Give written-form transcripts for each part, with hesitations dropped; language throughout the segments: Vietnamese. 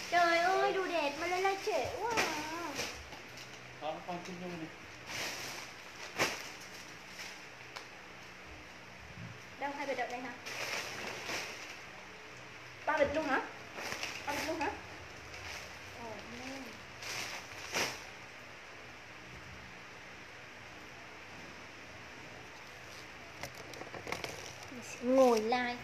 Trời ơi, đồ đẹp mà lên like trễ quá à. Con chung chung này. Đâu, 2 bịch đợt đây hả? 3 bịch luôn hả? 3 bịch luôn hả? Ồ, man. Mình sẽ ngồi like.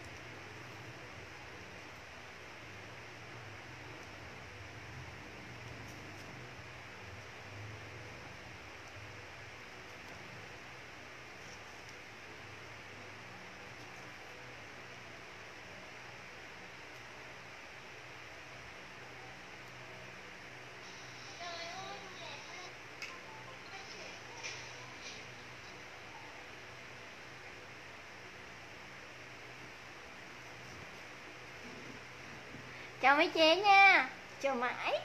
Chào mấy chế nha. Chào mãi.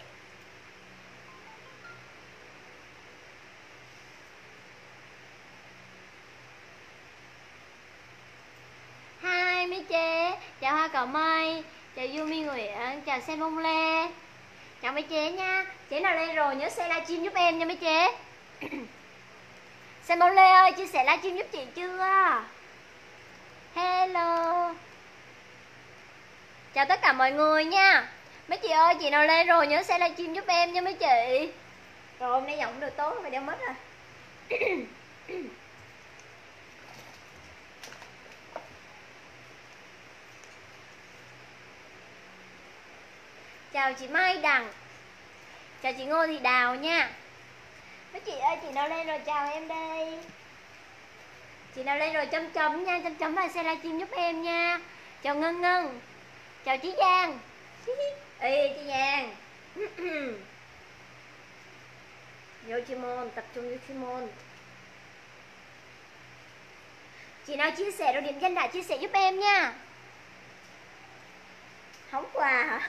Hai mấy chế. Chào Hoa Cỏ Mây. Chào Yumi Nguyễn. Chào Sen Bông Lê. Chào mấy chế nha. Chế nào lên rồi nhớ share livestream giúp em nha mấy chế. Sen Bông Lê ơi, chia sẻ livestream giúp chị chưa? Hello. Chào tất cả mọi người nha. Mấy chị ơi, chị nào lên rồi nhớ share livestream giúp em nha mấy chị. Rồi hôm nay giọng được tốt, phải đeo mất rồi. Chào chị Mai Đằng. Chào chị Ngô Thị Đào nha. Mấy chị ơi, chị nào lên rồi chào em đây. Chị nào lên rồi chấm chấm nha, chấm chấm và share livestream giúp em nha. Chào Ngân Ngân. Chào Chí Giang. Ê chị Giang. Vô chuyên môn, tập trung vô chuyên môn. Chị nào chia sẻ rồi điểm danh đã chia sẻ giúp em nha. Hóng quà hả?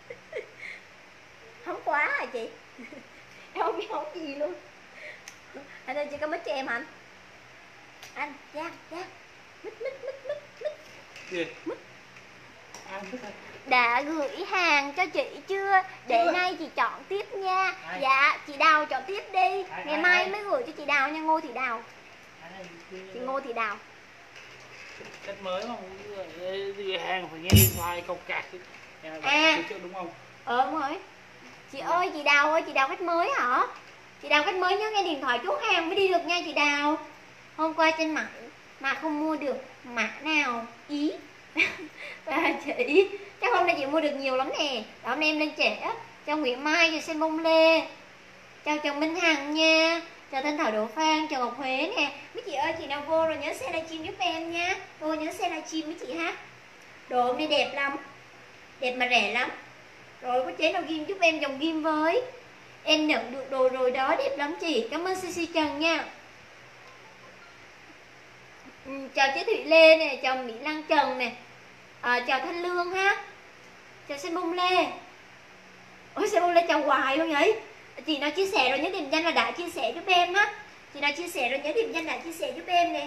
Hóng quá hả chị? Em không biết hóng gì luôn. Anh ơi chị có mít cho em hả anh? Anh, Giang, mít. Gì? Mít. À, mít à? Đã gửi hàng cho chị chưa? Để nay chị chọn tiếp nha. Dạ, chị Đào chọn tiếp đi. Ngày mai mới gửi cho chị Đào nha, Ngô Thị Đào. Chị Ngô Thị Đào. Cách mới mà gửi hàng phải nghe điện thoại cọc cạc. Đúng không? Đúng rồi. Chị ơi, chị Đào ơi, chị Đào khách mới hả? Chị Đào khách mới nhớ nghe điện thoại chốt hàng mới đi được nha chị Đào. Hôm qua trên mạng mà không mua được mã nào ý. Và chị chắc hôm nay chị mua được nhiều lắm nè. Đó, hôm nay em lên trễ. Chào Nguyễn Mai, chào Sen Bông Lê. Chào chồng Minh Hằng nha. Chào Thanh Thảo Đỗ Phan, chào Ngọc Huế nè. Mấy chị ơi, chị nào vô rồi nhớ share livestream giúp em nha. Vô nhớ share livestream với chị ha. Đồ hôm nay đẹp lắm. Đẹp mà rẻ lắm. Rồi có chế nào ghim giúp em dòng ghim với. Em nhận được đồ rồi đó, đẹp lắm chị. Cảm ơn CC Trần nha. Chào chế Thụy Lê nè, chào Mỹ Lăng Trần nè. Chào Thanh Lương ha. Chào Sen Bông Lê. Ôi Sen Bông Lê chào hoài luôn vậy. Chị nào chia sẻ rồi nhớ điểm danh là đã chia sẻ giúp em ha. Chị nào chia sẻ rồi nhớ điểm danh đã chia sẻ giúp em nè.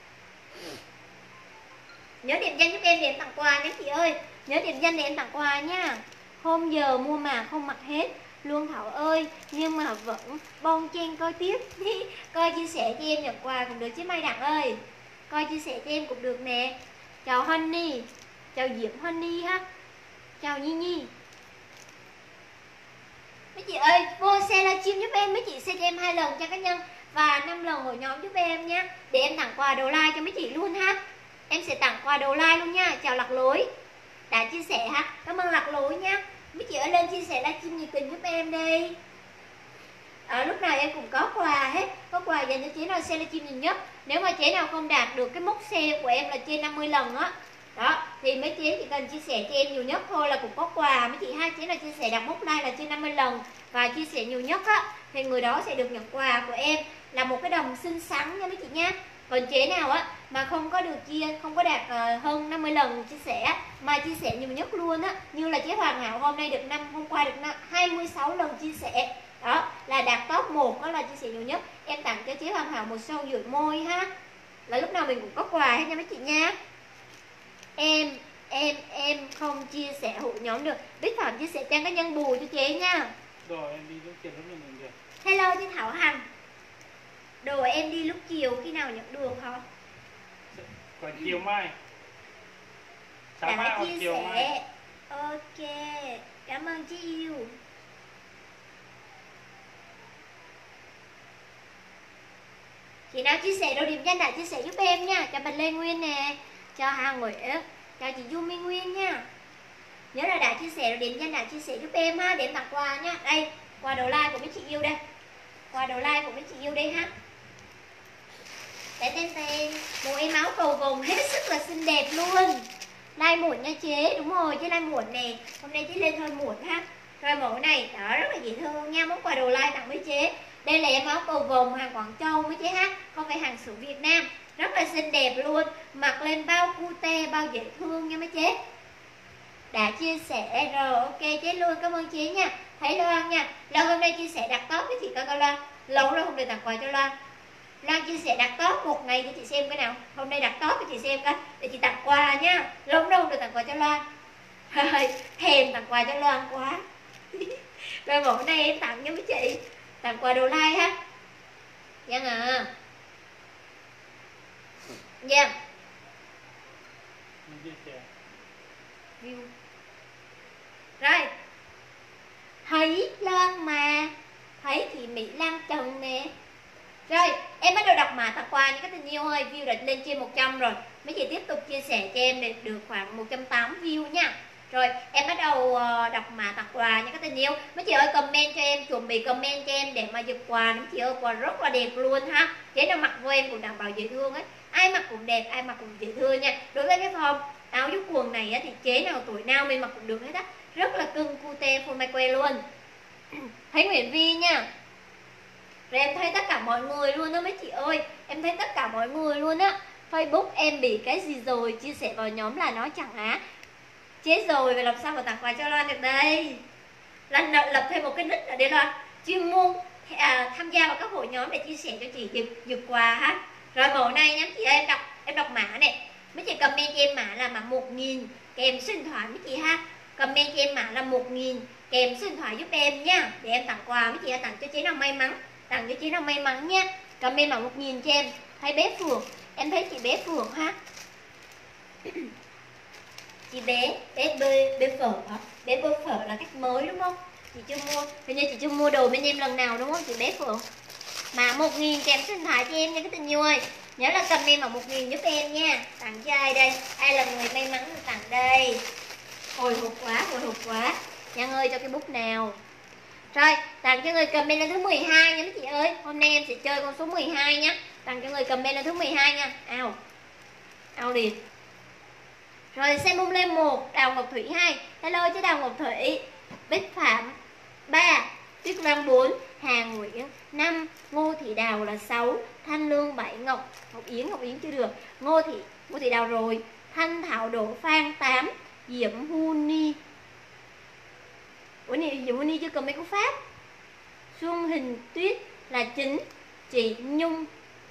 Nhớ điểm danh giúp em để em tặng quà nhé chị ơi. Nhớ điểm danh để em tặng quà nha. Hôm giờ mua mà không mặc hết luôn Thảo ơi, nhưng mà vẫn bon chen coi tiếp. Coi chia sẻ cho em nhận quà cũng được chứ Mai Đặng ơi. Coi chia sẻ cho em cũng được nè. Chào Honey. Chào Diễm Honey ha. Chào Nhi Nhi. Mấy chị ơi, vô share livestream giúp em. Mấy chị share cho em 2 lần cho cá nhân và 5 lần hội nhóm giúp em nha. Để em tặng quà đồ like cho mấy chị luôn ha. Em sẽ tặng quà đồ like luôn nha. Chào Lạc Lối. Đã chia sẻ ha. Cảm ơn Lạc Lối nha. Mấy chị ơi lên chia sẻ livestream nhiệt tình giúp em đi. Lúc nào em cũng có quà hết. Có quà dành cho chế nào share livestream nhiều nhất. Nếu mà chế nào không đạt được cái mốc share của em là trên 50 lần á, đó thì mấy chế chỉ cần chia sẻ cho em nhiều nhất thôi là cũng có quà. Mấy chị hai chế nào chia sẻ đạt mốc like là trên 50 lần và chia sẻ nhiều nhất á, thì người đó sẽ được nhận quà của em là một cái đầm xinh xắn nha mấy chị nha. Còn chế nào á mà không có được không có đạt hơn 50 lần chia sẻ mà chia sẻ nhiều nhất luôn á, như là chế Hoàng Hảo hôm nay được hôm qua được 26 lần chia sẻ, đó là đạt top 1, đó là chia sẻ nhiều nhất. Em tặng cho chế Hoàng Hảo một son dưỡng môi ha, là lúc nào mình cũng có quà hết nha mấy chị nha. Em em không chia sẻ hội nhóm được. Bích Phạm chia sẻ trang cá nhân bù cho chế nha. Rồi em đi lúc chiều lúc nào nhận được? Hello chị Thảo Hằng. Đồ em đi lúc chiều khi nào nhận được hả? Còn chiều mai. Sáng mai Đã hoặc chia chiều mai. sẻ. Ok, cảm ơn chị yêu. Chị nào chia sẻ đồ điểm danh đã chia sẻ giúp em nha. Cho Bạch Lê Nguyên nè, cho Hà Nguyễn, cho chị Du Minh Nguyên nha. Nhớ là đã chia sẻ đồ điểm danh đã chia sẻ giúp em ha, để em tặng quà nha. Đây, quà đầu like của mấy chị yêu đây. Quà đầu like của mấy chị yêu đây ha. Để tên bộ em áo cầu vồng hết sức là xinh đẹp luôn. Like muộn nha chế, đúng rồi chế like muộn nè. Hôm nay chế lên hơi muộn ha. Rồi mẫu này đó rất là dễ thương nha. Món quà đầu like tặng với chế. Đây là em áo cầu vồng hàng Quảng Châu với chế ha, không phải hàng xưởng Việt Nam. Rất là xinh đẹp luôn. Mặc lên bao cute, bao dễ thương nha mấy chế. Đã chia sẻ rồi, ok chế luôn, cảm ơn chế nha. Thấy Loan nha, Loan hôm nay chia sẻ đặt top với chị coi Loan. Lâu rồi không được tặng quà cho Loan. Loan chia sẻ đặt top một ngày cho chị xem cái nào. Hôm nay đặt top cho chị xem coi, để chị tặng quà nha. Lâu đâu được tặng quà cho Loan. Thèm tặng quà cho Loan quá. Rồi mẫu này em tặng cho mấy chị. Tặng quà đồ like ha. Vâng à. Vâng. View. Rồi. Thấy Loan mà. Thấy thì Mỹ Lan Trần nè. Rồi, em bắt đầu đọc mã tặng quà nha các tình yêu ơi. View đã lên trên 100 rồi. Mấy chị tiếp tục chia sẻ cho em để được khoảng 180 view nha. Rồi, em bắt đầu đọc mã tặng quà nha các tình yêu. Mấy chị ơi comment cho em, chuẩn bị comment cho em để mà giật quà. Mấy chị ơi, quà rất là đẹp luôn ha. Thế nào mặc vô em cũng đảm bảo dễ thương ấy. Ai mặc cũng đẹp, ai mặc cũng dễ thương nha. Đối với cái form áo với quần này á, thì chế nào tuổi nào mình mặc cũng được hết á. Rất là cưng cute full may que luôn. Thấy Nguyễn Vi nha. Rồi em thấy tất cả mọi người luôn đó mấy chị ơi. Em thấy tất cả mọi người luôn á. Facebook em bị cái gì rồi, chia sẻ vào nhóm là nó chẳng á. Chết rồi, vậy làm sao mà tặng quà cho Loan được đây. Loan lập thêm một cái nick ở đây Loan chuyên môn tham gia vào các hội nhóm để chia sẻ cho chị giật quà ha. Rồi mẫu này nhá chị ơi, em đọc mã này. Mấy chị comment cho em mã là mã 1000 kèm số điện thoại mấy chị ha. Comment cho em mã là 1000 kèm số điện thoại giúp em nha, để em tặng quà mấy chị ơi, tặng cho chị nào may mắn. Tặng cho chị nào may mắn nha. Comment mã 1000 cho em. Thấy bé Phượng, em thấy chị bé Phượng ha. Chị bé phở hả? Bé phở là cách mới đúng không? Chị chưa mua, hình như chị chưa mua đồ bên em lần nào đúng không chị bé Phượng? Mà 1000 kèm số điện thoại cho em nha các tình yêu ơi. Nhớ là comment vào 1000 giúp em nha. Tặng cho ai đây? Ai là người may mắn được tặng đây? Hồi hộp quá. Nhân ơi cho cái bút nào. Rồi, tặng cho người comment lên thứ 12 nha mấy chị ơi. Hôm nay em sẽ chơi con số 12 nhé. Tặng cho người comment lên thứ 12 nha. Ao liền. Rồi xem bung lên 1, Đào Ngọc Thủy 2. Hello chứ Đào Ngọc Thủy. Bích Phạm 3, Tuyết Loan 4, Hà Nguyễn 5, Ngô Thị Đào là 6, Thanh Lương 7, Ngọc Yến chưa được. Ngô Thị Đào rồi. Thanh Thảo Đỗ Phan 8, Diễm Huni. Ủa này Diễm Huni chưa cầm mấy cú pháp. Xuân Hình Tuyết là 9, chị Nhung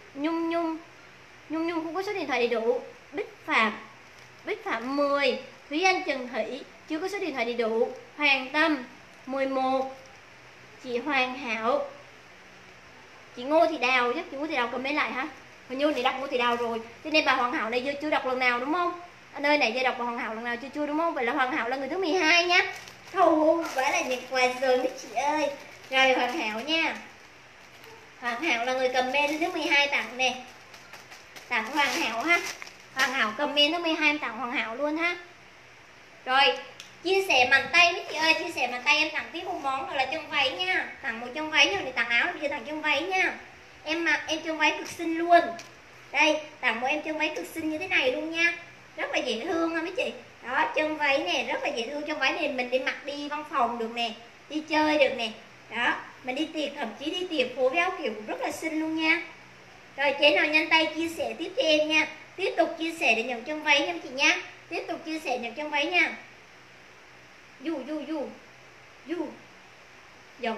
không có số điện thoại đầy đủ. Bích Phạm 10, Thúy Anh Trần Thủy chưa có số điện thoại đầy đủ. Hoàng Tâm 11, chị Hoàng Hảo, chị Ngô Thị Đào chứ. Chị Ngô Thị Đào comment lại hả? Hình như này đọc Ngô Thị Đào rồi, cho nên bà Hoàng Hảo này chưa đọc lần nào đúng không? Ở nơi này chưa đọc bà Hoàng Hảo lần nào chưa đúng không? Vậy là Hoàng Hảo là người thứ 12 nhá. Thôi quá là nhận quà rồi mấy chị ơi. Rồi Hoàng Hảo nha. Hoàng Hảo là người comment thứ 12 tặng nè. Tặng Hoàng Hảo ha. Hoàng Hảo comment thứ 12 em tặng Hoàng Hảo luôn ha. Rồi chia sẻ bàn tay mấy chị ơi, chia sẻ bàn tay em tặng tiếp một món rồi là chân váy nha. Tặng một chân váy, nhưng để tặng áo bây giờ tặng chân váy nha. Em mặc em chân váy cực xinh luôn. Đây, tặng một em chân váy cực xinh như thế này luôn nha. Rất là dễ thương ha mấy chị. Đó, chân váy nè, rất là dễ thương. Chân váy này mình đi mặc đi văn phòng được nè, đi chơi được nè. Đó, mình đi tiệc, thậm chí đi tiệc phố với áo kiểu cũng rất là xinh luôn nha. Rồi chế nào nhanh tay chia sẻ tiếp cho em nha. Tiếp tục chia sẻ để nhận chân váy nha chị nha. Tiếp tục chia sẻ nhận chân váy nha. Du dòng.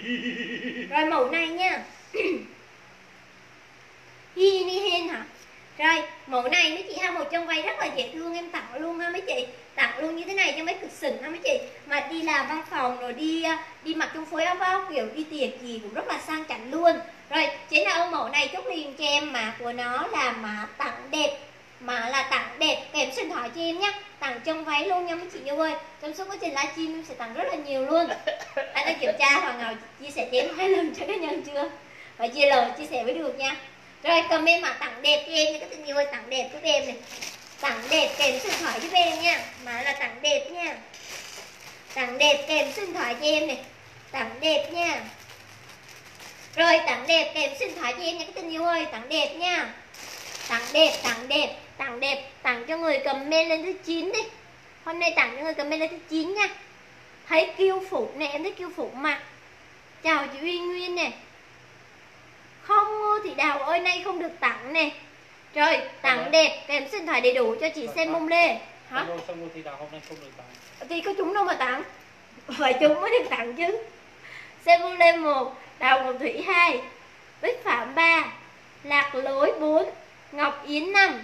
Rồi mẫu này nha. Hi ni hen hả? Rồi, mẫu này mấy chị ha, một chân váy rất là dễ thương, em tặng luôn ha mấy chị. Tặng luôn như thế này cho mấy cực xịn ha mấy chị. Mà đi làm văn phòng rồi đi mặc trong phối áo áo kiểu đi tiệc gì cũng rất là sang chảnh luôn. Rồi, chế nào ôm mẫu này chốt liền cho em, mã của nó là mã tặng đẹp. Mã là tặng đẹp, kèm số điện thoại cho em nhé. Tặng chân váy luôn nha mấy chị yêu ơi. Trong suốt quá trình livestream em sẽ tặng rất là nhiều luôn. Anh đã kiểm tra Hoàng Ngọc chia sẻ cho em 2 lần cho cá nhân chưa? Và chia sẻ với được nha. Rồi comment mã tặng đẹp cho em nha các tình yêu ơi, tặng đẹp giúp em này. Tặng đẹp kèm số điện thoại giúp em nha. Mã là tặng đẹp nha. Tặng đẹp kèm số điện thoại cho em này. Tặng đẹp nha. Rồi tặng đẹp kèm số điện thoại cho em nha các tình yêu ơi, tặng đẹp nha. Tặng đẹp, tặng đẹp, tặng đẹp, tặng cho người comment lên thứ 9 đi. Hôm nay tặng cho người comment lên thứ 9 nha. Thấy kiêu phụ nè, em thấy kiêu phụ mà. Chào chị Uy Nguyên nè. Không Ngô Thị Đào ơi, nay không được tặng nè. Rồi, tặng đẹp kèm số điện thoại đầy đủ cho chị xem mông lê. Hả? Sao Ngô Thị Đào hôm nay không được tặng? Thì có chúng đâu mà tặng. Phải chúng mới được tặng chứ. Xem mông lê 1, Đào Ngọc Thủy 2, Bích Phạm 3, Lạc Lối 4, Ngọc Yến 5,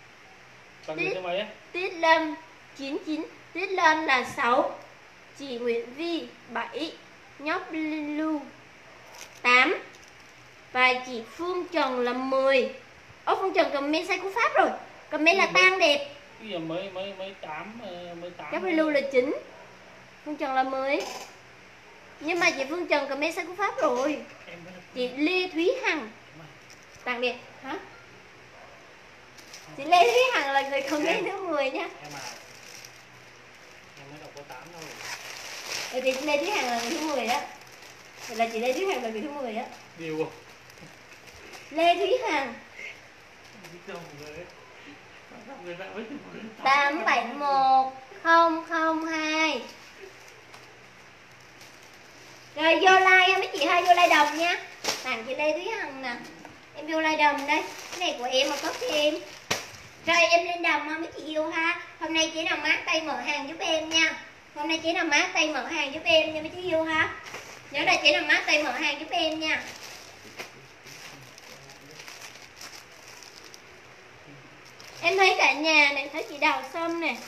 Tiết Lâm 99, Tiết Lâm là 6, chị Nguyễn Vi 7, Nhóc Lưu 8 và chị Phương Trần là 10. Ô Phương Trần comment sai cú pháp rồi. Comment là tang đẹp. Bây giờ mới 8 Nhóc Lưu là 9. Phương Trần là 10. Nhưng mà chị Phương Trần comment sai cú pháp rồi. Chị Lê Thúy Hằng tặng đẹp hả? Chị Lê Thúy Hằng là người comment thứ 10 nha. Em mới đọc có 8 thôi. Chị Lê Thúy Hằng là người thứ 10 đó. Vậy là chị Lê Thúy Hằng là người thứ 10 đó. Điều không? Lê Thúy Hằng 871002. Rồi vô like mấy chị hai vô like đồng nha. Tặng chị Lê Thúy Hằng nè. Em vô like đồng đây. Cái này của em mà có cho em. Rồi em lên đồng mấy chị yêu ha. Hôm nay chị nào mát tay mở hàng giúp em nha. Hôm nay chị nào mát tay mở hàng giúp em nha mấy chị yêu ha. Nhớ là chị nào mát tay mở hàng giúp em nha. Em thấy cả nhà này, thấy chị Đào Sâm nè.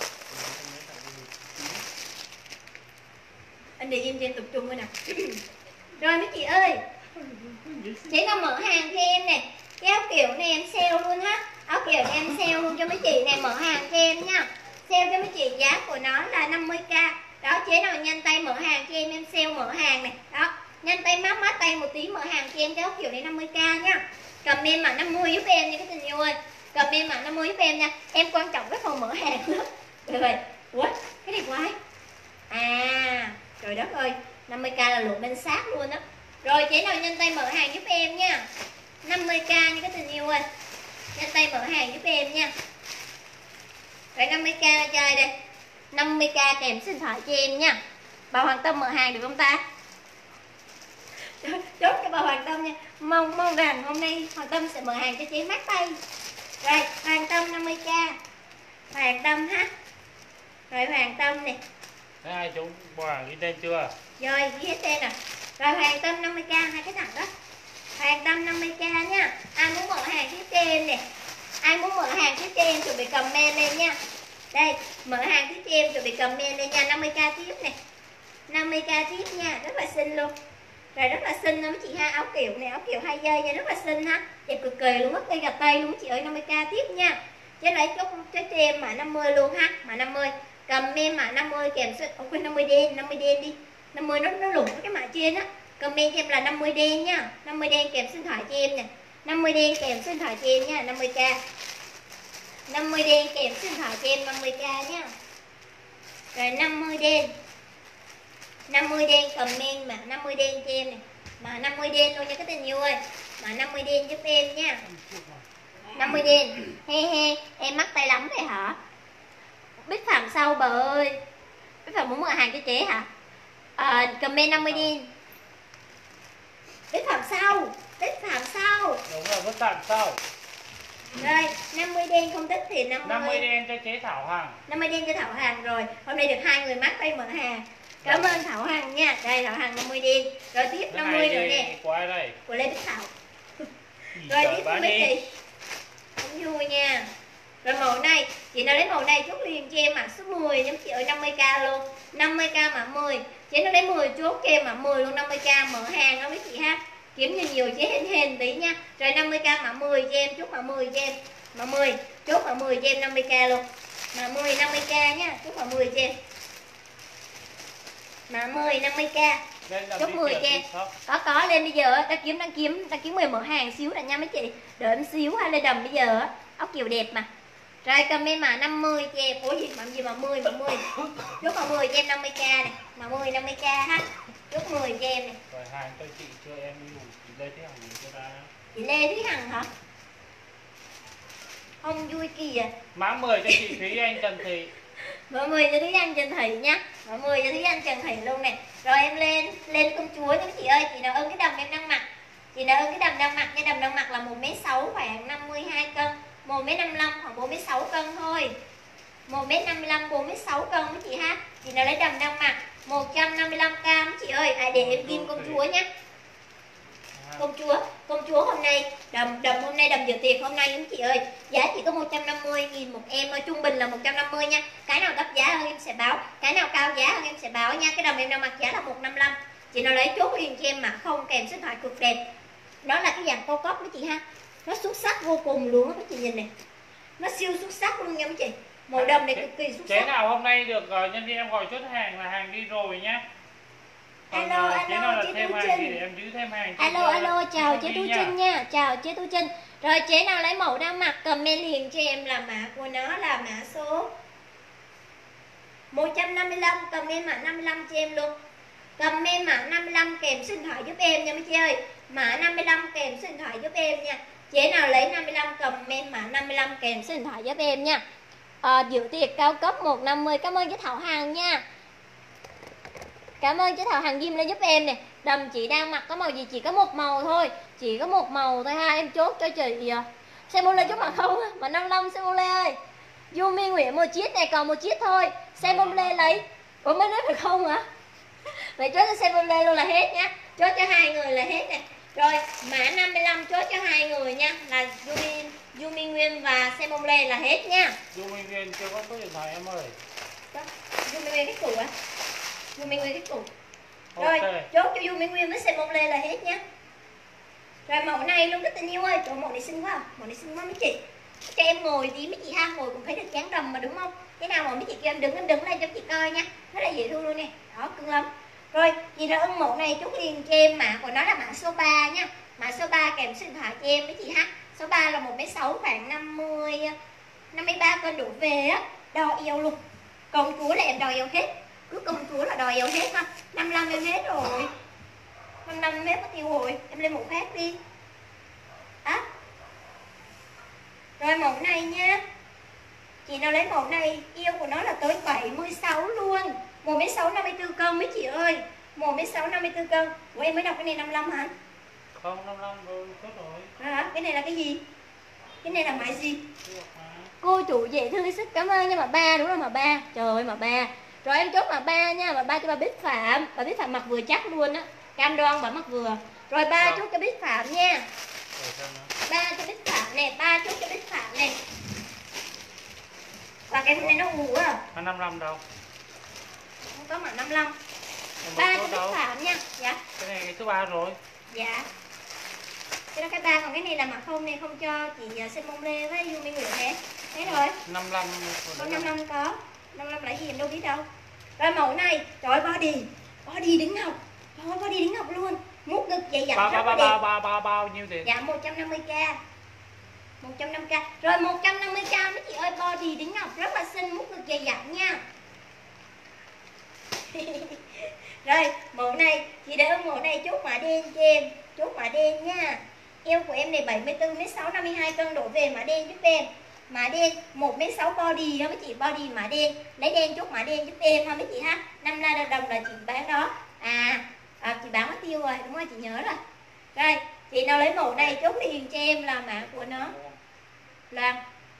Anh để im cho em tập trung thôi nè. Rồi mấy chị ơi, chị nào mở hàng cho em nè. Cái áo kiểu này em sale luôn ha. Áo kiểu này em sale luôn cho mấy chị này, mở hàng cho em nha. Sale cho mấy chị giá của nó là 50k. Đó, chế nào nhanh tay mở hàng cho em sale mở hàng này. Đó, nhanh tay mát tay một tí mở hàng cho em cái áo kiểu này 50k nha. Comment mã 50 giúp em nha các tình yêu ơi. Comment mã 50 giúp em nha. Em quan trọng cái phần mở hàng nữa. Được rồi. Ủa, cái này quái. À, trời đất ơi, 50k là lụa bên sát luôn á. Rồi chế nào nhanh tay mở hàng giúp em nha. 50k nha các tình yêu ơi. Nhanh tay mở hàng giúp em nha. Rồi 50k chơi đây. 50k kèm số điện thoại cho em nha. Bà Hoàng Tâm mở hàng được không ta? Chốt cho bà Hoàng Tâm nha. Mong rằng hôm nay Hoàng Tâm sẽ mở hàng cho chị mát tay. Rồi Hoàng Tâm 50k. Hoàng Tâm ha. Rồi Hoàng Tâm nè. Thấy ai chúng bỏ hàng ghi tên chưa? Rồi ghi hết tên rồi. Rồi Hoàng Tâm 50k, hai cái thằng đó. Hoàng Tâm 50k nha. Ai muốn mở hàng tiếp cho em nè. Ai muốn mở hàng tiếp cho em chuẩn bị comment lên nha. Đây, mở hàng tiếp cho em chuẩn bị comment lên nha. 50k tiếp nè. 50k tiếp nha, rất là xinh luôn. Rồi rất là xinh luôn mấy chị ha. Áo kiểu này, áo kiểu 2 dây nha, rất là xinh ha. Đẹp cực kỳ luôn, mất cây gà tây luôn mấy chị ơi. 50k tiếp nha. Chứ lấy chốt cho em mã 50 luôn ha. Mã 50. Comment mã 50 kèm số, không quên 50 đen đi. 50 nó lủng cái mã trên á. Comment cho em là 50 đen nha. 50 đen kèm số điện thoại cho em nè. 50 đen kèm số điện thoại cho em nha. 50k. 50 đen kèm số điện thoại cho em 50k nha. Rồi 50 đen. 50 đen comment mà 50 đen cho em nè. Mà 50 đen luôn nha các tình yêu ơi. Mà 50 đen giúp em nha. 50 đen. He em mắc tay lắm vậy hả? Bích Phạm sau bà ơi. Bích Phạm muốn mở hàng cho chế hả? Comment 50 đen. Bích Phạm sau. Bích Phạm sau. Đúng rồi, Bích Phạm sau. Rồi 50 đen không thích thì 50 đen cho chế Thảo Hằng. 50 đen cho Thảo Hằng rồi. Hôm nay được 2 người mắc tay mở hàng. Cảm ơn Thảo Hằng nha. Đây Thảo Hằng 50 đen. Rồi tiếp 50 nữa nè. Của ai đây? Của Lê Bích Thảo. Rồi tiếp mấy chị. cũng vui nha. Rồi màu này, chị nào lấy màu này chốt liền cho em mã số 10 nhóm chị ơi, 50k luôn. 50k mã 10. Chị nó lấy 10 chốt cho em mã 10 luôn, 50k mở hàng đó mấy chị ha. Kiếm nhiều chế hên hên tí nha. Rồi 50k mã 10 cho em, chốt mã 10 cho em. Mã 10, chốt mã 10 cho em 50k luôn. Mã 10 50k nha, chốt mã 10 cho em. Mã 10 50k. Chốt 10 cho em. Có lên bây giờ đang kiếm 10 mở hàng xíu là nha mấy chị. Đợi em xíu ha, lên đầm bây giờ ốc kiều đẹp mà. Rồi comment mã 50 cho em. Ủa gì mà 10. Chốt mã 10 cho em 50k này. Mã 10 50k ha. Chốt 10 cho em này. Rồi hàng cho chị chưa em đi ngủ, chị Lê Thúy Hằng gì cho ta. Chị Lê Thúy Hằng hả? Không vui kìa. Mã 10 cho chị Thúy Anh Trần Thị. Mã 10 cho Thúy Anh Trần Thị nhá. Mã 10 cho Thúy Anh Trần Thị luôn nè. Rồi em lên công chúa nha chị ơi. Chị nào ưng cái đầm em đang mặc. Chị nào ưng cái đầm đang mặc nha. Đầm đang mặc là 1m6 khoảng 52 cân, 1m55 khoảng 46 cân thôi. 1m55 46 cân mấy chị ha. Chị nào lấy đầm đang mặc 155k mấy chị ơi. Để em ghim công chúa nhé. Công chúa hôm nay đầm hôm nay đầm dự tiệc hôm nay những chị ơi, giá chỉ có 150.000 một em thôi, trung bình là 150 nha. Cái nào thấp giá hơn em sẽ báo, cái nào cao giá hơn em sẽ báo nha. Cái đầm em đang mặc giá là 155. Chị nào lấy chốt liền cho em mà không, kèm số điện thoại cực đẹp. Đó là cái dạng cao cấp mấy chị ha. Nó xuất sắc vô cùng luôn á mấy chị nhìn này. Nó siêu xuất sắc luôn nha mấy chị. Màu đầm này cực kỳ xuất sắc. Chế nào hôm nay được nhân viên em gọi chốt hàng là hàng đi rồi nhá. Alo chế Tú Trinh. Em giữ thêm hàng. Alo chào chế Tú Trinh nha. Chào chế Tú Trinh. Rồi chế nào lấy mẫu đang mặc comment liền cho em là mã của nó là mã số 155, comment mã 55 cho em luôn. Comment mã 55 kèm số điện thoại giúp em nha mấy chị ơi. Mã 55 kèm số điện thoại giúp em nha. Chế nào lấy 55 comment mã 55 kèm số điện thoại giúp em nha. Dự tiệc cao cấp 150. Cảm ơn chế Thảo Hằng nha. Cảm ơn chế Thảo Hằng ghim lên giúp em nè. Đầm chị đang mặc có màu gì? Chỉ có một màu thôi. Chỉ có một màu thôi ha. Em chốt cho chị Xem bông lê chốt mà không. Mà 55 xem bông lê ơi. Yumi Nguyễn một chiếc này, còn một chiếc thôi. Xem bông lê lấy. Ủa mới nói được không hả? Vậy chốt cho xem bông lê luôn là hết nhá. Chốt cho hai người là hết nè. Rồi mã 55 chốt cho hai người nha. Là Yumi Nguyên và xem bông lê là hết nha. Yumi Nguyên chưa có số điện thoại em ơi. Yumi Nguyên cái củ á. Yumi Nguyên cái củ. Rồi chốt cho Yumi Nguyên với xem bông lê là hết nhá. Rồi mẫu này luôn rất tình yêu ơi. Trời, mẫu này xinh quá. Mẫu này xinh quá mấy chị. Cho em ngồi tí mấy chị ha. Ngồi cũng thấy được dáng đầm mà đúng không? Cái nào mà mấy chị kêu em đứng lên cho chị coi nha. Rất là dễ thương luôn nè. Đó cưng lắm. Rồi chị đã ưng mẫu này chốt liền cho em mã của nó là mã số 3 nha. Mã số 3 kèm số điện thoại cho em mấy chị ha. Số 3 là 1m6 khoảng 53 cân đổ về á. Đo eo luôn. Công chúa là em đo eo hết. Cứ công chúa là đo eo hết ha. 55 em hết rồi. 55 em hết mất tiêu rồi. Em lên mẫu khác đi. Đó. Rồi mẫu này nha. Chị nào lấy mẫu này, eo của nó là tới 76 luôn. 1m6 54 cân mấy chị ơi. 1m6 54 cân. Ủa em mới đọc cái này 55 hả? Không, 55 rồi, tốt rồi. Hả? Cái này là cái gì? Cái này là mã gì? Cô chủ dễ thương sức, cảm ơn nha. Mã 3 đúng rồi, mã 3. Trời ơi mã 3. Rồi em chốt mã 3 nha. Mã 3 cho bà Bích Phạm. Bà Bích Phạm mặc vừa chắc luôn á. Cam đoan bà mặc vừa. Rồi 3 chốt cho Bích Phạm nha. 3 cho Bích Phạm nè. 3 chốt cho Bích Phạm nè. Và cái này nó ủ à. Mã 55 đâu? Không có mã 55. 3 cho Bích Phạm nha. Dạ. Cái này cái số 3 rồi. Dạ. Cái đó cái 3, còn cái này là mã không này, không cho chị xem bông lê với Yumi Nguyễn hết. Thế rồi. 55. Con 55 có. 55 là gì em đâu biết đâu. Rồi mẫu này, trời ơi body đính ngọc. Trời ơi body đính ngọc luôn. Mút ngực dày dặn rất là đẹp. Bao nhiêu tiền? Dạ 150k. 150k. Rồi 150k mấy chị ơi, body đính ngọc rất là xinh, mút ngực dày dặn nha. Rồi mẫu này, chị để mẫu này chốt mã đen cho em. Chốt mã đen nha. Eo của em này 74m6 52 cân đổ về mã đen giúp em. Mã đen 1m6 body đó mấy chị, body mã đen. Lấy đen chốt mã đen giúp em ha mấy chị ha. 5 la đồng là chị bán đó. Chị bán mất tiêu rồi, đúng rồi chị nhớ rồi. Rồi, chị nào lấy mẫu này chốt liền cho em là mã của nó. Loan.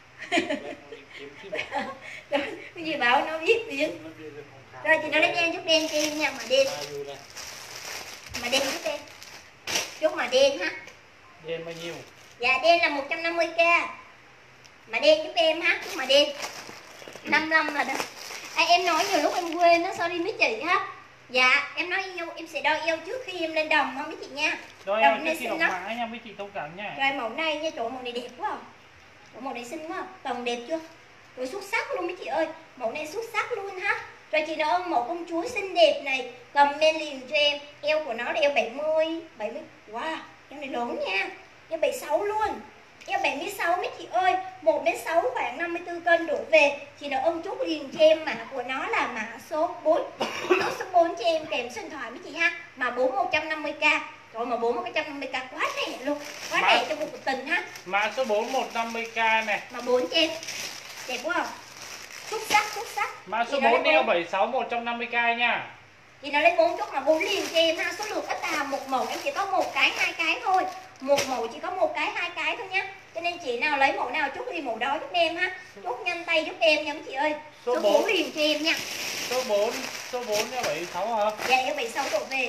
Rồi, cái gì bảo nó biết tiếng. Rồi chị nào lấy đen chút đen cho em nha, mã đen. Mã đen giúp em. Chốt mã đen ha. Đen bao nhiêu? Dạ đen là 150k. Mà đen giúp em ha, chốt mà đen 55 là được. Em nói nhiều lúc em quên nó, sorry mấy chị ha. Dạ, em nói yêu, em sẽ đo eo trước khi em lên đồng không mấy chị nha. Đo eo trước khi đồng mã nha mấy chị thông cảm nha. Rồi mẫu này nha, chỗ mẫu này đẹp quá. Chỗ mẫu này xinh quá, tầng đẹp chưa? Rồi xuất sắc luôn mấy chị ơi, mẫu này xuất sắc luôn ha. Rồi chị nào ơn mẫu công chúa xinh đẹp này, comment liền cho em. Eo của nó là eo 70. Wow, eo này lớn nha. Eo 76 luôn. Eo 76 mấy chị ơi, 1m6 khoảng 54 cân đổ về. Chị nào ơn chốt liền cho em mã của nó là mã số 4. Chốt số 4 cho em kèm số điện thoại mấy chị ha. Mã 4 150k. Rồi mà 4 150k quá rẻ luôn. Quá rẻ cho một cuộc tình ha. Mã số 4 150k này. Mã 4 cho em. Đẹp quá không? Xuất sắc, xuất sắc. Mã số 4 eo 76 150k nha. Chị nó lấy 4 chốt mà 4 liền cho em ha. Số lượng ít à, một mẫu em chỉ có một cái, hai cái thôi. Một mẫu chỉ có một cái, hai cái thôi nhá. Cho nên chị nào lấy mẫu nào chốt liền mẫu đó giúp em ha. Chốt nhanh tay giúp em nha mấy chị ơi. Số 4 liền cho em nha. Số 4 eo 76 hả? Dạ eo 76 đổ về.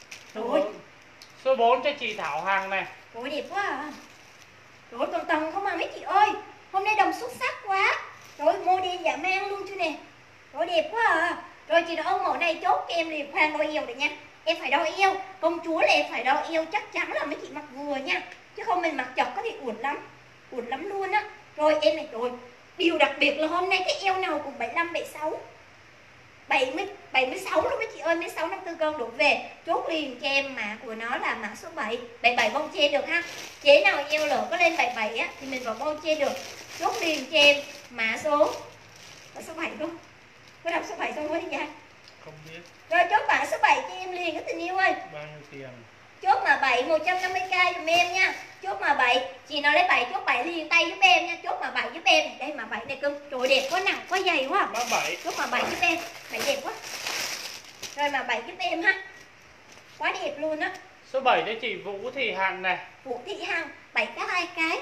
Số 4 cho chị Thảo Hằng này. Rồi đẹp quá à. Rồi tầng tầng không mà mấy chị ơi. Hôm nay đồng xuất sắc quá. Rồi model dạ mang luôn chứ nè. Rồi đẹp quá à. Rồi chị đo mẫu này chốt cho em liền, khoan đo eo được nha. Em phải đo eo, công chúa là em phải đo eo chắc chắn là mấy chị mặc vừa nha. Chứ không mình mặc chọc có thì uổng lắm luôn á. Rồi em này rồi, điều đặc biệt là hôm nay cái eo nào cũng 75, 76 76 luôn mấy chị ơi, 76 54 cân đổ về. Chốt liền cho em mã của nó là mã số 7. 77 bông che được ha. Chế nào eo lỡ có lên 77 á thì mình vào bông che được. Chốt liền cho em mã số 7 luôn. Có đọc số 7 xong mới đi ra. Không biết. Rồi chốt mã số 7 cho em liền cái tình yêu ơi. Bao nhiêu tiền? Chốt mà 7 150k dùm em nha. Chốt mà 7, chị nói lấy 7 chốt 7 liền tay giúp em nha. Chốt mà 7 giúp em. Đây mà 7 này cưng. Trời đẹp quá, nặng quá, dày quá. Mã 7. Chốt mà 7 giúp em. 7 đẹp quá. Rồi mà 7 giúp em ha. Quá đẹp luôn á. Số 7 cho chị Vũ Thị Hằng này. Vũ Thị Hằng 7 cái 2 cái.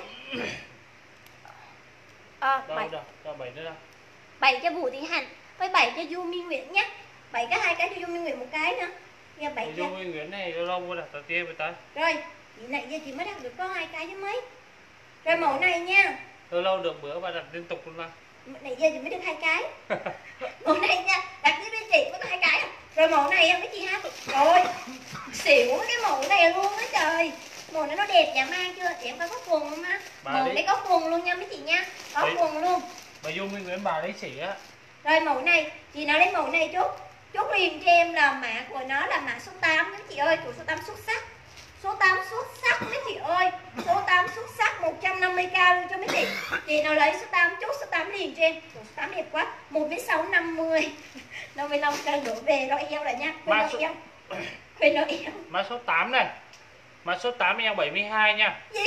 Đâu đâu, cho 7 nữa đâu. 7 cho Vũ Thị Hằng với 7 cho Du Minh Nguyễn nhé. 7 cái 2 cái cho Du Minh Nguyễn một cái nữa. Nha 7 Du Minh Nguyễn này lâu lâu đặt tờ kia với ta. Rồi, chị này giờ chị mới đặt được có 2 cái chứ mấy. Rồi mẫu này nha. Lâu lâu được bữa và đặt liên tục luôn mà. Này giờ chị mới được 2 cái. Mẫu này nha, đặt với chị mới có 2 cái. Rồi mẫu này mấy chị ha. Rồi, xỉu cái mẫu này luôn á trời. Màu nó đẹp dạ mang chưa? Chị em có quần không á? Màu đấy có quần luôn nha mấy chị nha. Có quần luôn. Bà Du Minh Nguyễn bà lấy xỉ á. Rồi mẫu này, chị nào lấy mẫu này chốt liền cho em là mã của nó là mã số 8 mấy chị ơi. Của số 8 xuất sắc. Số 8 xuất sắc mấy chị ơi. Số 8 xuất sắc 150k luôn cho mấy chị. Chị nào lấy số 8 chốt số 8 liền cho em. Số 8 đẹp quá. 1m6 50 55 cân đổ về đo eo lại nha. Quên đo eo. Quên đo eo. Mã số 8 này. Mã số 8 eo 72 nha. Gì?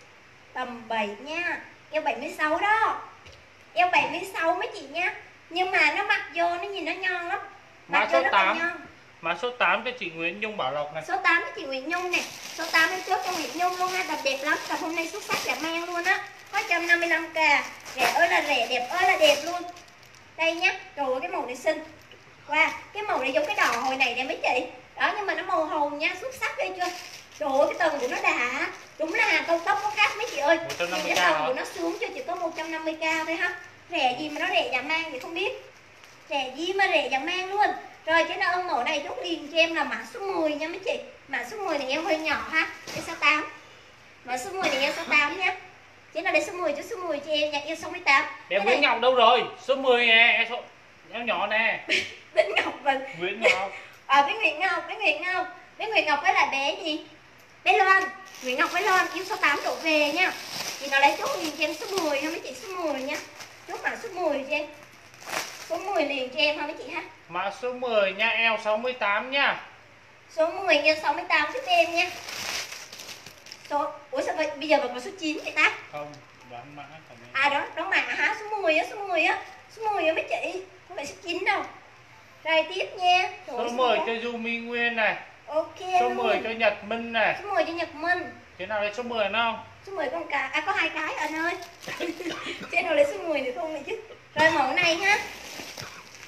Tầm 7 nha. Eo 76 đó. Eo 76 mấy chị nha. Nhưng mà nó mặc vô nó nhìn nó nhon lắm. Mã số 8. Mã số 8 cho chị Nguyễn Nhung Bảo Lộc này. Số 8 cho chị Nguyễn Nhung này. Số 8 em chốt cho Nguyễn Nhung luôn ha. Tập đẹp lắm. Tập hôm nay xuất sắc dạ mang luôn á. Có 155k. Rẻ ơi là rẻ, đẹp ơi là đẹp luôn. Đây nhá. Trời ơi cái màu này xinh. Wow, cái màu này giống cái đỏ hồi này nè mấy chị. Đó nhưng mà nó màu hồng nha, xuất sắc ghê chưa? Trời ơi cái tầng của nó đã. Đúng là hàng cao tốc có khác mấy chị ơi. Nhưng cái tầng của nó xuống cho chỉ có 150k thôi ha. Rẻ gì mà nó rẻ dạ mang thì không biết. Rẻ gì mà rẻ dạ mang luôn. Rồi cái nào mẫu này chốt liền cho em là mã số 10 nha mấy chị. Mã số 10 này em hơi nhỏ ha. Em số 8. Mã số 10 này em số 8 nhé. Chị nào để số 10 cho số 10 cho em nha. Em 68. Em Nguyễn Ngọc đâu rồi? Số 10 nè. Em nhỏ nè. Nguyễn Ngọc mình. Nguyễn Ngọc. Với Nguyễn Ngọc. Với Nguyễn Ngọc với lại bé gì? Bé Loan. Nguyễn Ngọc với Loan yêu số 8 đổ về nha. Chị nào lấy chốt liền cho em số 10 ha mấy chị, số 10 nha. Chốt mã số 10 cho em. Số 10 liền cho em ha mấy chị ha. Mã số 10 nha, eo 68 nha. Số 10 eo 68 giúp em nha. Ủa sao vậy? Bây giờ mà có số 9 vậy ta? Không, đoán mã đó mã hả? Số 10 á, số 10 á. Số 10 á mấy chị. Không phải số 9 đâu. Rồi tiếp nha. Số 10 cho Du Minh Nguyên này. Ok. Số 10 cho Nhật Minh này. Số 10 cho Nhật Minh. Thế nào lấy số 10 nữa không? Số 10 con cả, có 2 cái anh ơi. Thế nào lấy số 10 thì không này chứ. Rồi mẫu này ha.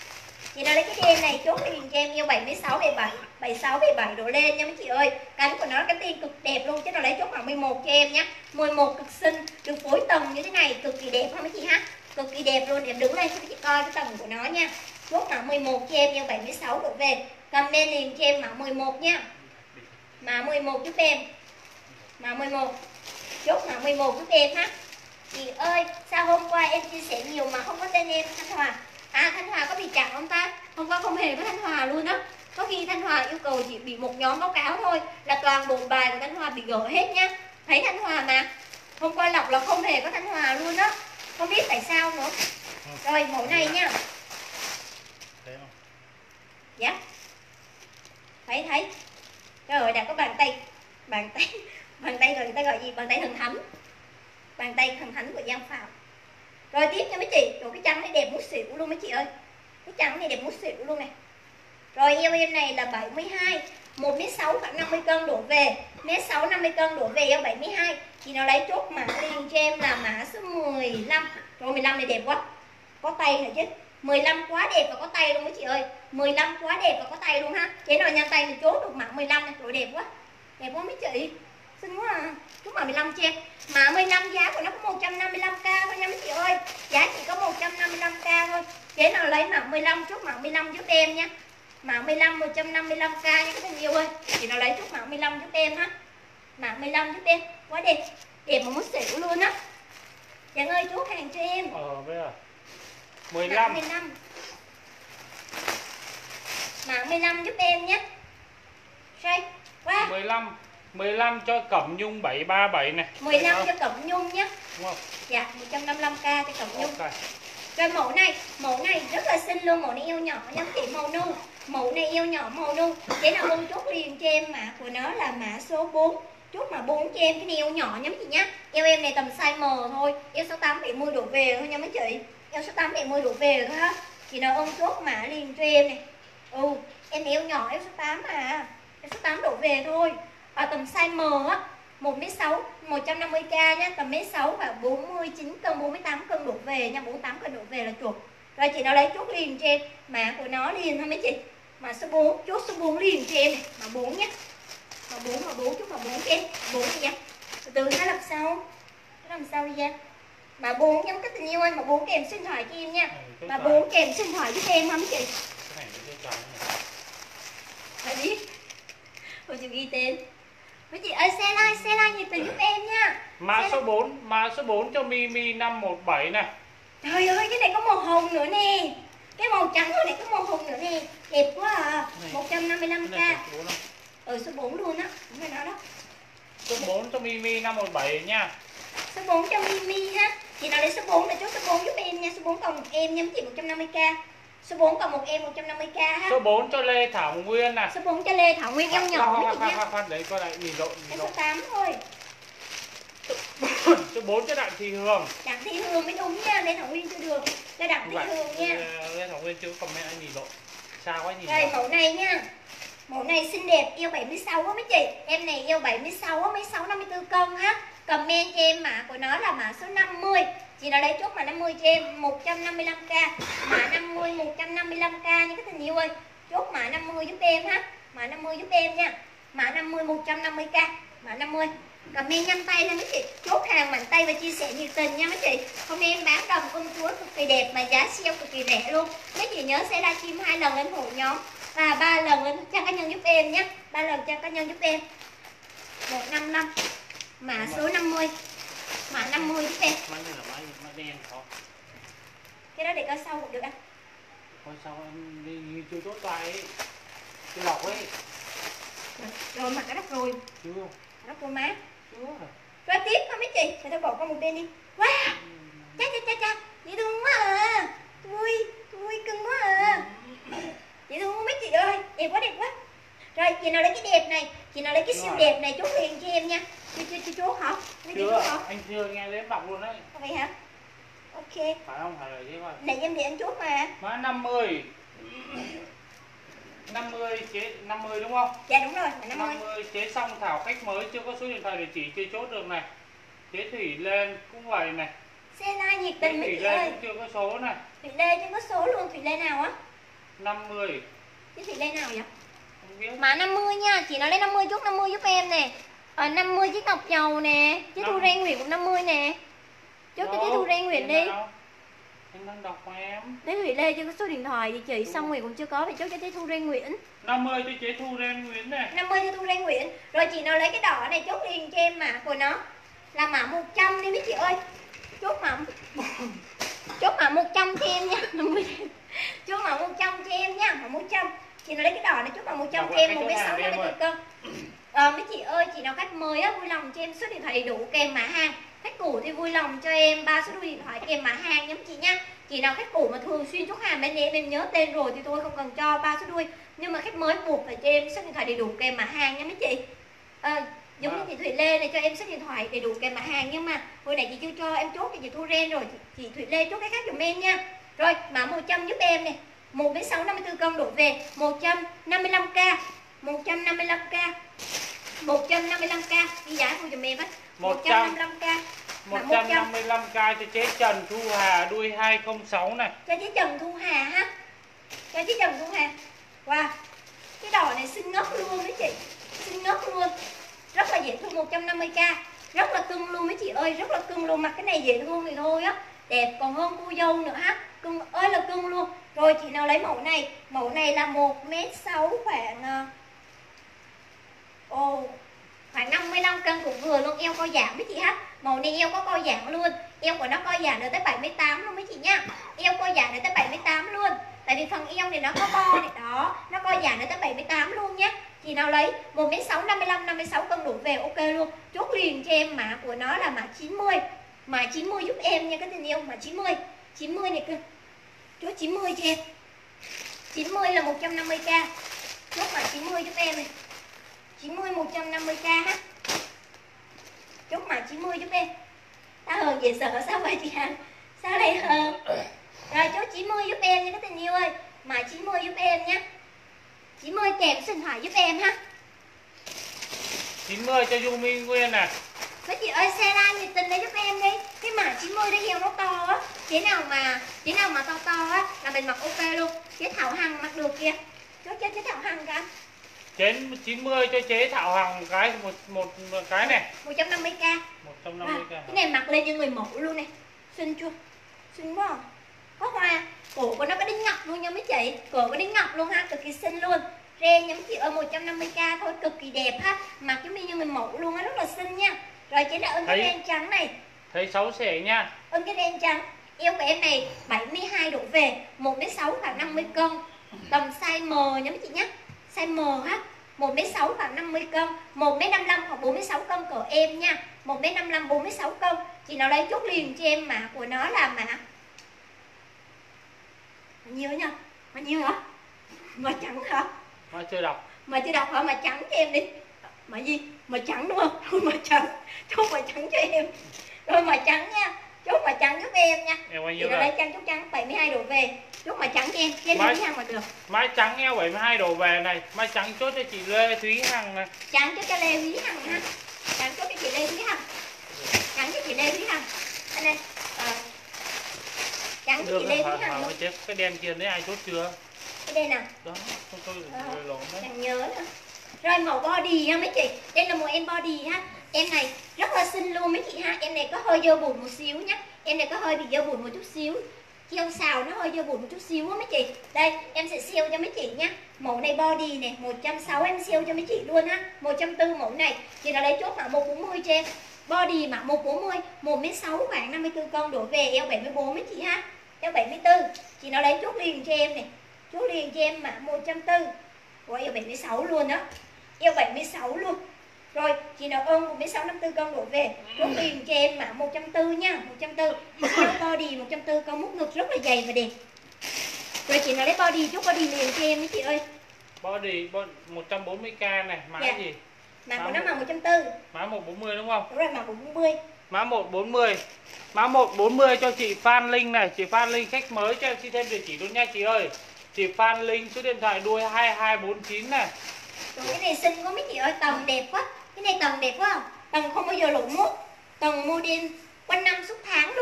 Chị nào lấy cái đen này chốt liền cho em yêu 76, 77, 76, 77 đổ lên nha mấy chị ơi. Cánh của nó cái tiên cực đẹp luôn, chứ nào lấy chốt mã 11 cho em nhé. 11 cực xinh, được phối tầng như thế này cực kỳ đẹp ha mấy chị ha. Cực kỳ đẹp luôn, em đứng lên cho mấy chị coi cái tầng của nó nha. Chốt mã 11 cho em yêu 76 đổ về. Comment liền cho em mã 11 nha. Mã 11 giúp em. Mã 11. Chốt mã 11 giúp em ha. Chị ơi, sao hôm qua em chia sẻ nhiều mà không có tên em Thanh Hòa? À, Thanh Hòa có bị chặn không ta? Hôm qua không hề có Thanh Hòa luôn á. Có khi Thanh Hòa yêu cầu chị bị một nhóm báo cáo thôi là toàn bộ bài của Thanh Hòa bị gỡ hết nha. Thấy Thanh Hòa mà. Hôm qua lọc là không hề có Thanh Hòa luôn á. Không biết tại sao nữa. Rồi, mẫu này nha. Thấy không? Dạ. Thấy. Trời ơi, đã có bàn tay gọi người ta gọi gì? Bàn tay thần thánh. Bàn tay thần thánh của Giang Phạm. Rồi tiếp nha mấy chị. Rồi cái trắng này đẹp muốn xỉu luôn mấy chị ơi. Cái trắng này đẹp muốn xỉu luôn này. Rồi eo em này là 72, 1m6 khoảng 50 cân đổ về, 1m6 50 cân đổ về eo 72. Chị nào lấy chốt mã liền cho em là mã số 15. Rồi 15 này đẹp quá. Có tay nữa chứ. 15 quá đẹp và có tay luôn mấy chị ơi. 15 quá đẹp và có tay luôn ha. Chế nào nhanh tay thì chốt được mã 15 này. Rồi đẹp quá. Đẹp quá mấy chị. Xinh quá à. Chốt mã 15 cho em. Mã 15 giá của nó có 155k thôi nha mấy chị ơi. Giá chỉ có 155k thôi. Chế nào lấy mã 15 chốt mã 15 giúp em nha. Mã 15 155k nha các bạn yêu ơi. Chị nào lấy chốt mã 15 giúp em ha. Mã 15 giúp em. Quá đẹp. Đẹp mà muốn xỉu luôn á. Chàng ơi chốt hàng cho em. Bây giờ 15. Mã 15. Mã 15 giúp em nhé. Say. Quá. 15 cho Cẩm Nhung 737 này. 15 cho Cẩm Nhung nhé. Đúng không? Dạ 155k cho Cẩm Nhung. Okay. Rồi mẫu này rất là xinh luôn, mẫu này eo nhỏ nha chị, màu nu. Mẫu này eo nhỏ màu nu. Để nào luôn chốt liền cho em mã của nó là mã số 4. Chốt mã 4 cho em cái này eo nhỏ nha mấy chị nhá. Eo em này tầm size M thôi, eo 68 70 đổ về thôi nha mấy chị. Eo 68 70 đổ về thôi ha. Chị nào ôm chốt mã liền cho em này. Em eo nhỏ eo 68 à. Eo 68 đổ về thôi. Ở tầm size M á. 1m6, 150k nhá, tầm m6 và 49 cân, 48 cân đổ về nha, 48 cân đổ về là chuột. Rồi chị nào lấy chốt liền cho em, mã của nó liền thôi mấy chị. Mã số 4, chốt số 4 liền cho em này, mã 4 nhé. Mã 4, chốt mã 4 cho em, 4 đi nha. Từ từ nó làm sao đi ra. Mã 4 nha các tình yêu ơi, mã 4 kèm số điện thoại cho em nha. Mã 4 kèm số điện thoại giúp em ha mấy chị. Cái này nó cái Phải biết. Thôi chị ghi tên. Mấy chị ơi xe like nhiệt tình giúp em nha. Mã số 4 cho Mimi 517 này. Trời ơi cái này có màu hồng nữa nè. Cái màu trắng này có màu hồng nữa nè. Đẹp quá à. 155k. Số 4 luôn á. Đúng rồi nó đó. Số 4 cho Mimi 517 nha. Số 4 cho Mimi ha. Chị nào lấy số 4 để chốt số 4 giúp em nha. Số 4 còn một em nha chị 150k. Số 4 còn một em 150k ha. Số 4 cho Lê Thảo Nguyên nè. Số 4 cho Lê Thảo Nguyên eo nhỏ mấy chị nha. Khoan đấy coi lại nhìn rộn. Số 8 thôi. Số 4 cho Đặng Thị Hương. Đặng Thị Hương mới đúng nha, Lê Thảo Nguyên chưa được. Cho Đặng Thị Hương nha. Lê Thảo Nguyên chưa comment anh nhìn rộn. Sao quá nhìn. Rồi mẫu này nha. Mẫu này xinh đẹp, eo 76 á mấy chị. Em này eo 76 á, mấy 6 54 cân ha. Comment cho em mã của nó là mã số 50. Chị nào lấy chốt mã 50 cho em 155k. Mã 50 155k nha các tình yêu ơi. Chốt mã 50 giúp em ha. Mã 50 giúp em nha. Mã 50 150k. Mã 50. Comment nhanh tay lên mấy chị. Chốt hàng mạnh tay và chia sẻ nhiệt tình nha mấy chị. Hôm nay em bán đầm công chúa cực kỳ đẹp mà giá sale cực kỳ rẻ luôn. Mấy chị nhớ sẽ livestream 2 lần lên hội nhóm và 3 lần lên trang cá nhân giúp em nhé. 3 lần trang cá nhân giúp em. 155. Mã số 50. Mã 50 giúp em. Mã này là mã đen khó. Cái đó để coi sau cũng được anh. Coi sau em đi chưa chốt lại cái lọc ấy. Rồi mà cái đất rồi. Chưa. Đất cô má. Chưa. Rồi tiếp thôi mấy chị. Người ta bỏ qua một bên đi. Wow. Cha. Dễ thương quá à. Tôi cưng quá à. Dễ thương mấy chị ơi. Đẹp quá. Rồi chị nào lấy cái đẹp này. Chị nào lấy cái siêu đẹp này chốt liền cho em nha. Chưa chốt hả? Chưa. Anh chưa nghe đến đọc luôn đấy. Vậy hả? Ok. Phải không? Phải là thế mà. Để em để anh chốt mà. Mã 50. 50 chế 50 đúng không? Dạ đúng rồi, 50. 50 chế xong Thảo khách mới chưa có số điện thoại địa chỉ chưa chốt được này. Chế Thủy Lên cũng vậy này. Xe like nhiệt tình mấy chị Thủy Lê ơi. cũng chưa có số này. Thủy Lê chưa có số luôn, Thủy Lê nào á? 50. Chứ Thủy Lê nào vậy? Không biết. Mã 50 nha, chị nói lấy 50 chút 50 giúp em nè. 50 chiếc ngọc dầu nè, chiếc Thu Ren Nguyệt cũng 50 nè. Chốt cho chiếc Thu Ren Nguyệt đi. Em đang đọc mà em. Lấy Thủy Lê chưa có số điện thoại thì chị, xong Nguyệt cũng chưa có, thì chốt cho chiếc Thu Ren Nguyễn. 50 cho chế Thu Ren Nguyễn này. 50 cho Thu Ren Nguyễn. Rồi chị nào lấy cái đỏ này chốt liền cho em mã của nó là mã 100 đi mấy chị ơi. Chốt mã 100 cho em nha. Chốt mã 100 cho em nha, mã 100. Chị nào lấy cái đỏ này chốt mã 100 cho em, 1m6 cân. Mấy chị ơi, chị nào khách mới á, vui lòng cho em số điện thoại đầy đủ kèm mã hàng. Khách cũ thì vui lòng cho em 3 số điện thoại kèm mã hàng nha chị nha. Chị nào khách cũ mà thường xuyên chốt hàng bên em nhớ tên rồi thì tôi không cần cho 3 số đuôi. Nhưng mà khách mới buộc phải cho em số điện thoại đầy đủ kèm mã hàng nha mấy chị. Giống như chị Thủy Lê này cho em số điện thoại đầy đủ kèm mã hàng, nhưng mà hồi nãy chị chưa cho em chốt thì chị Thu Ren rồi, chị Thủy Lê chốt cái khác giùm em nha. Rồi mã 100 giúp em này, 1m6 54 cân đổ về, 155k, 155k, 155k, đi giá thôi giùm em á. 155k. 155k cho chế Trần Thu Hà đuôi 206 này. Cho chế Trần Thu Hà ha. Cho chế Trần Thu Hà. Wow. Cái đỏ này xinh ngốc luôn mấy chị. Xinh ngốc luôn. Rất là dễ thương, 150k. Rất là cưng luôn mấy chị ơi, rất là cưng luôn. Mặc cái này dễ thương thì thôi á. Đẹp còn hơn cô dâu nữa ha. Cưng ơi là cưng luôn. Rồi chị nào lấy mẫu này. Mẫu này là 1m6 khoảng khoảng 55 cân cũng vừa luôn, eo co giãn mấy chị ha. Màu này eo có co giãn luôn, eo của nó co giãn được tới 78 luôn mấy chị nha. Eo co giãn được tới 78 luôn. Tại vì phần eo này nó có co này đó, nó co giãn được tới 78 luôn nhé. Chị nào lấy 1m6 56 cân đủ về ok luôn. Chốt liền cho em mã của nó là mã 90. Mã 90 giúp em nha các tình yêu, mã 90. 90 này cơ. Chốt 90 cho em. 90 là 150k. Chốt mã 90 giúp em này. 90 150k ha. Chốt mã 90 giúp em. Sao hờn dễ sợ sao vậy chị Hằng? Sao lại hờn? Rồi chốt 90 giúp em nha các tình yêu ơi. Mã 90 giúp em nhé. 90 kèm số điện thoại giúp em ha. 90 cho Yumi Nguyên này. Mấy chị ơi xe like nhiệt tình lấy giúp em đi. Cái mã 90 đây eo nó to á. Chế nào mà to á là mình mặc ok luôn. Chế Thảo Hằng mặc được kìa. Chốt cho chế Thảo Hằng cả. Chế 90 cho chế Thảo Hằng cái một cái này. 150k. 150k. Cái này mặc lên như người mẫu luôn này. Xinh chưa? Xinh quá à. Có hoa. Cổ của nó có đính ngọc luôn nha mấy chị. Cổ có đính ngọc luôn ha, cực kỳ xinh luôn. Ren nha mấy chị ơi, 150k thôi, cực kỳ đẹp ha. Mặc giống như người mẫu luôn á, rất là xinh nha. Rồi chế là ơn cái ren trắng này. Thấy 6 xẻ nha. Ơn cái ren trắng. Eo của em này 72 độ về, 1m6 khoảng 50 cân. Tầm size M nha mấy chị nhé. Size M ha. 1m6 khoảng 50 cân, 1m55 hoặc 46 cân của em nha. 1m55 46 cân. Chị nào lấy chốt liền cho em mã của nó là mã nhiêu nha? Mà nhiêu hả? Mà trắng hả? Mà chưa đọc. Mà chưa đọc hả? Mà trắng cho em đi. Mà gì? Mà trắng đúng không? Thôi mà trắng. Chốt mà trắng cho em. Rồi mà trắng nha. Chốt mà trắng giúp em nha. Em bao nhiêu chị nào lấy trắng chốt trắng 72 độ về. Chốt mà trắng cho em. Cái Lê Thúy Hằng mà được. Mai trắng eo 72 độ về này. Mai trắng chốt cho chị Lê Thúy Hằng này. Trắng chốt cho Lê Thúy Hằng ha. Trắng chốt cho chị Lê Thúy Hằng. Trắng cho chị Lê Thúy Hằng. Anh đây. Trắng cho chị Lê Thúy Hằng luôn. Cái đen kia đấy ai chốt chưa? Cái đây nào. Đó, tôi lộn đấy. Chẳng nhớ nữa. Rồi màu body ha mấy chị. Đây là một em body ha. Em này rất là xinh luôn mấy chị ha. Em này có hơi dơ bụi một xíu nhé. Em này có hơi bị dơ bụi một chút xíu. Treo xào nó hơi dơ bụi một chút xíu á mấy chị. Đây em sẽ sale cho mấy chị nhá. Mẫu này body này 160 em sale cho mấy chị luôn ha. 140 mẫu này. Chị nào lấy chốt mã 140 cho em. Body mã 140, 1m6 khoảng 54 cân đổ về, eo 74 mấy chị ha. Eo 74. Chị nào lấy chốt liền cho em này. Chốt liền cho em mã 140. Ủa eo 76 luôn đó. Eo 76 luôn. Rồi chị nào ơn 1m6 54 cân đổ về. Chốt liền cho em mã 140 nha. 140. Eo body 140 con mút ngực rất là dày và đẹp. Rồi chị nào lấy body chốt body liền cho em mấy chị ơi. Body 140k này, mã dạ. Gì? Mã của nó mã 140. Mã 140 đúng không? Đúng rồi, mã 140. Mã 140. Mã 140 cho chị Phan Linh này, chị Phan Linh khách mới cho em xin thêm địa chỉ luôn nha chị ơi. Chị Phan Linh số điện thoại đuôi 2249 này. Rồi cái này xinh quá mấy chị ơi, tầng đẹp quá. Cái này tầng đẹp quá không? Tầng không bao giờ lộn mốt. Tầng model quanh năm suốt tháng luôn.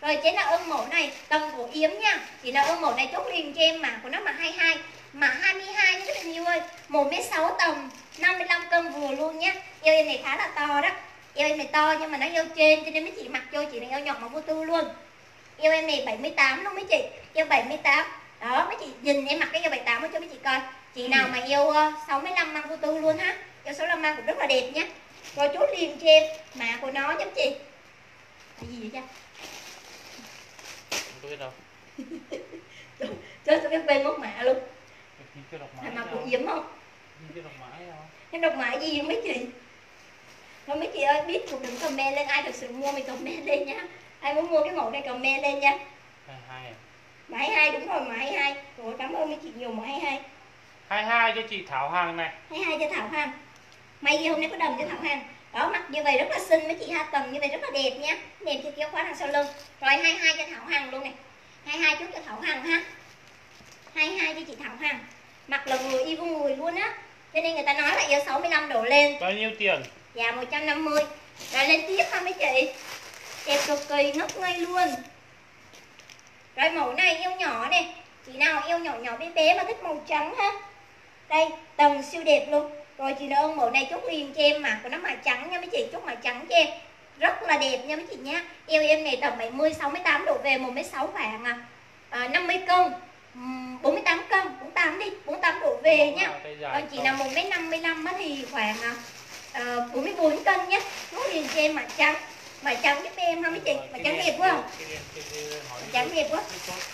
Rồi chế nào ưng mẫu này tầng cổ yếm nha. Chị nào ưng mẫu này chốt liền cho em mã của nó mà 22, mã 22 nha các bạn yêu ơi. 1m6 tầm 55 cân vừa luôn nhé. Eo em này khá là to đó. Eo em này to nhưng mà nó eo trên cho nên mấy chị mặc vô chị này eo nhọn mà vô tư luôn. Eo em này 78 luôn mấy chị. Eo 78. Đó mấy chị nhìn em mặc cái eo 78 cho mấy chị coi. Chị nào mà eo 65 mang vô tư luôn ha. Eo 65 mang cũng rất là đẹp nhé. Rồi chốt liền cho em mã của nó giúp chị. Cái gì vậy cha? Không biết đâu. Chết tôi biết bên mất mã luôn. Cái độc mã mà cũng yếm không? Cái độc mã đâu? Cái độc mã gì mấy chị? Thôi mấy chị ơi, biết cũng đừng comment lên, ai thực sự mua mình comment lên nha. Ai muốn mua cái mẫu này comment lên nha. 22 à? Mã 22 đúng rồi, mã 22. Rồi cảm ơn mấy chị nhiều mã 22. 22 cho chị Thảo Hằng này. 22 cho Thảo Hằng. May gì hôm nay có đầm cho Thảo Hằng. Đó, mặc như vậy rất là xinh mấy chị ha, tầm như vậy rất là đẹp nha. Đẹp cho kéo khóa đằng sau lưng. Rồi 22 cho Thảo Hằng luôn này. 22 chút cho Thảo Hằng ha. 22 cho chị Thảo Hằng. Mặc là người y vô người luôn á. Cho nên người ta nói là eo 65 độ lên. Bao nhiêu tiền? Dạ 150. Rồi lên tiếp ha mấy chị. Đẹp cực kỳ ngất ngây luôn. Rồi mẫu này eo nhỏ này. Chị nào eo nhỏ nhỏ bé bé mà thích màu trắng ha. Đây, tầng siêu đẹp luôn. Rồi chị nào ơn mẫu này chốt liền cho em mà của nó màu trắng nha mấy chị, chốt màu trắng cho em. Rất là đẹp nha mấy chị nha. Eo em này tầm 70 68 độ về 1m6 khoảng 50 cân. 48 cân, 48 đi, 48 độ về nha. Còn chị nào 1m55 thì khoảng 44 cân nhé. Chốt liền cho em màu trắng. Màu trắng giúp em ha mấy chị, màu trắng đẹp quá không? Màu trắng đẹp quá.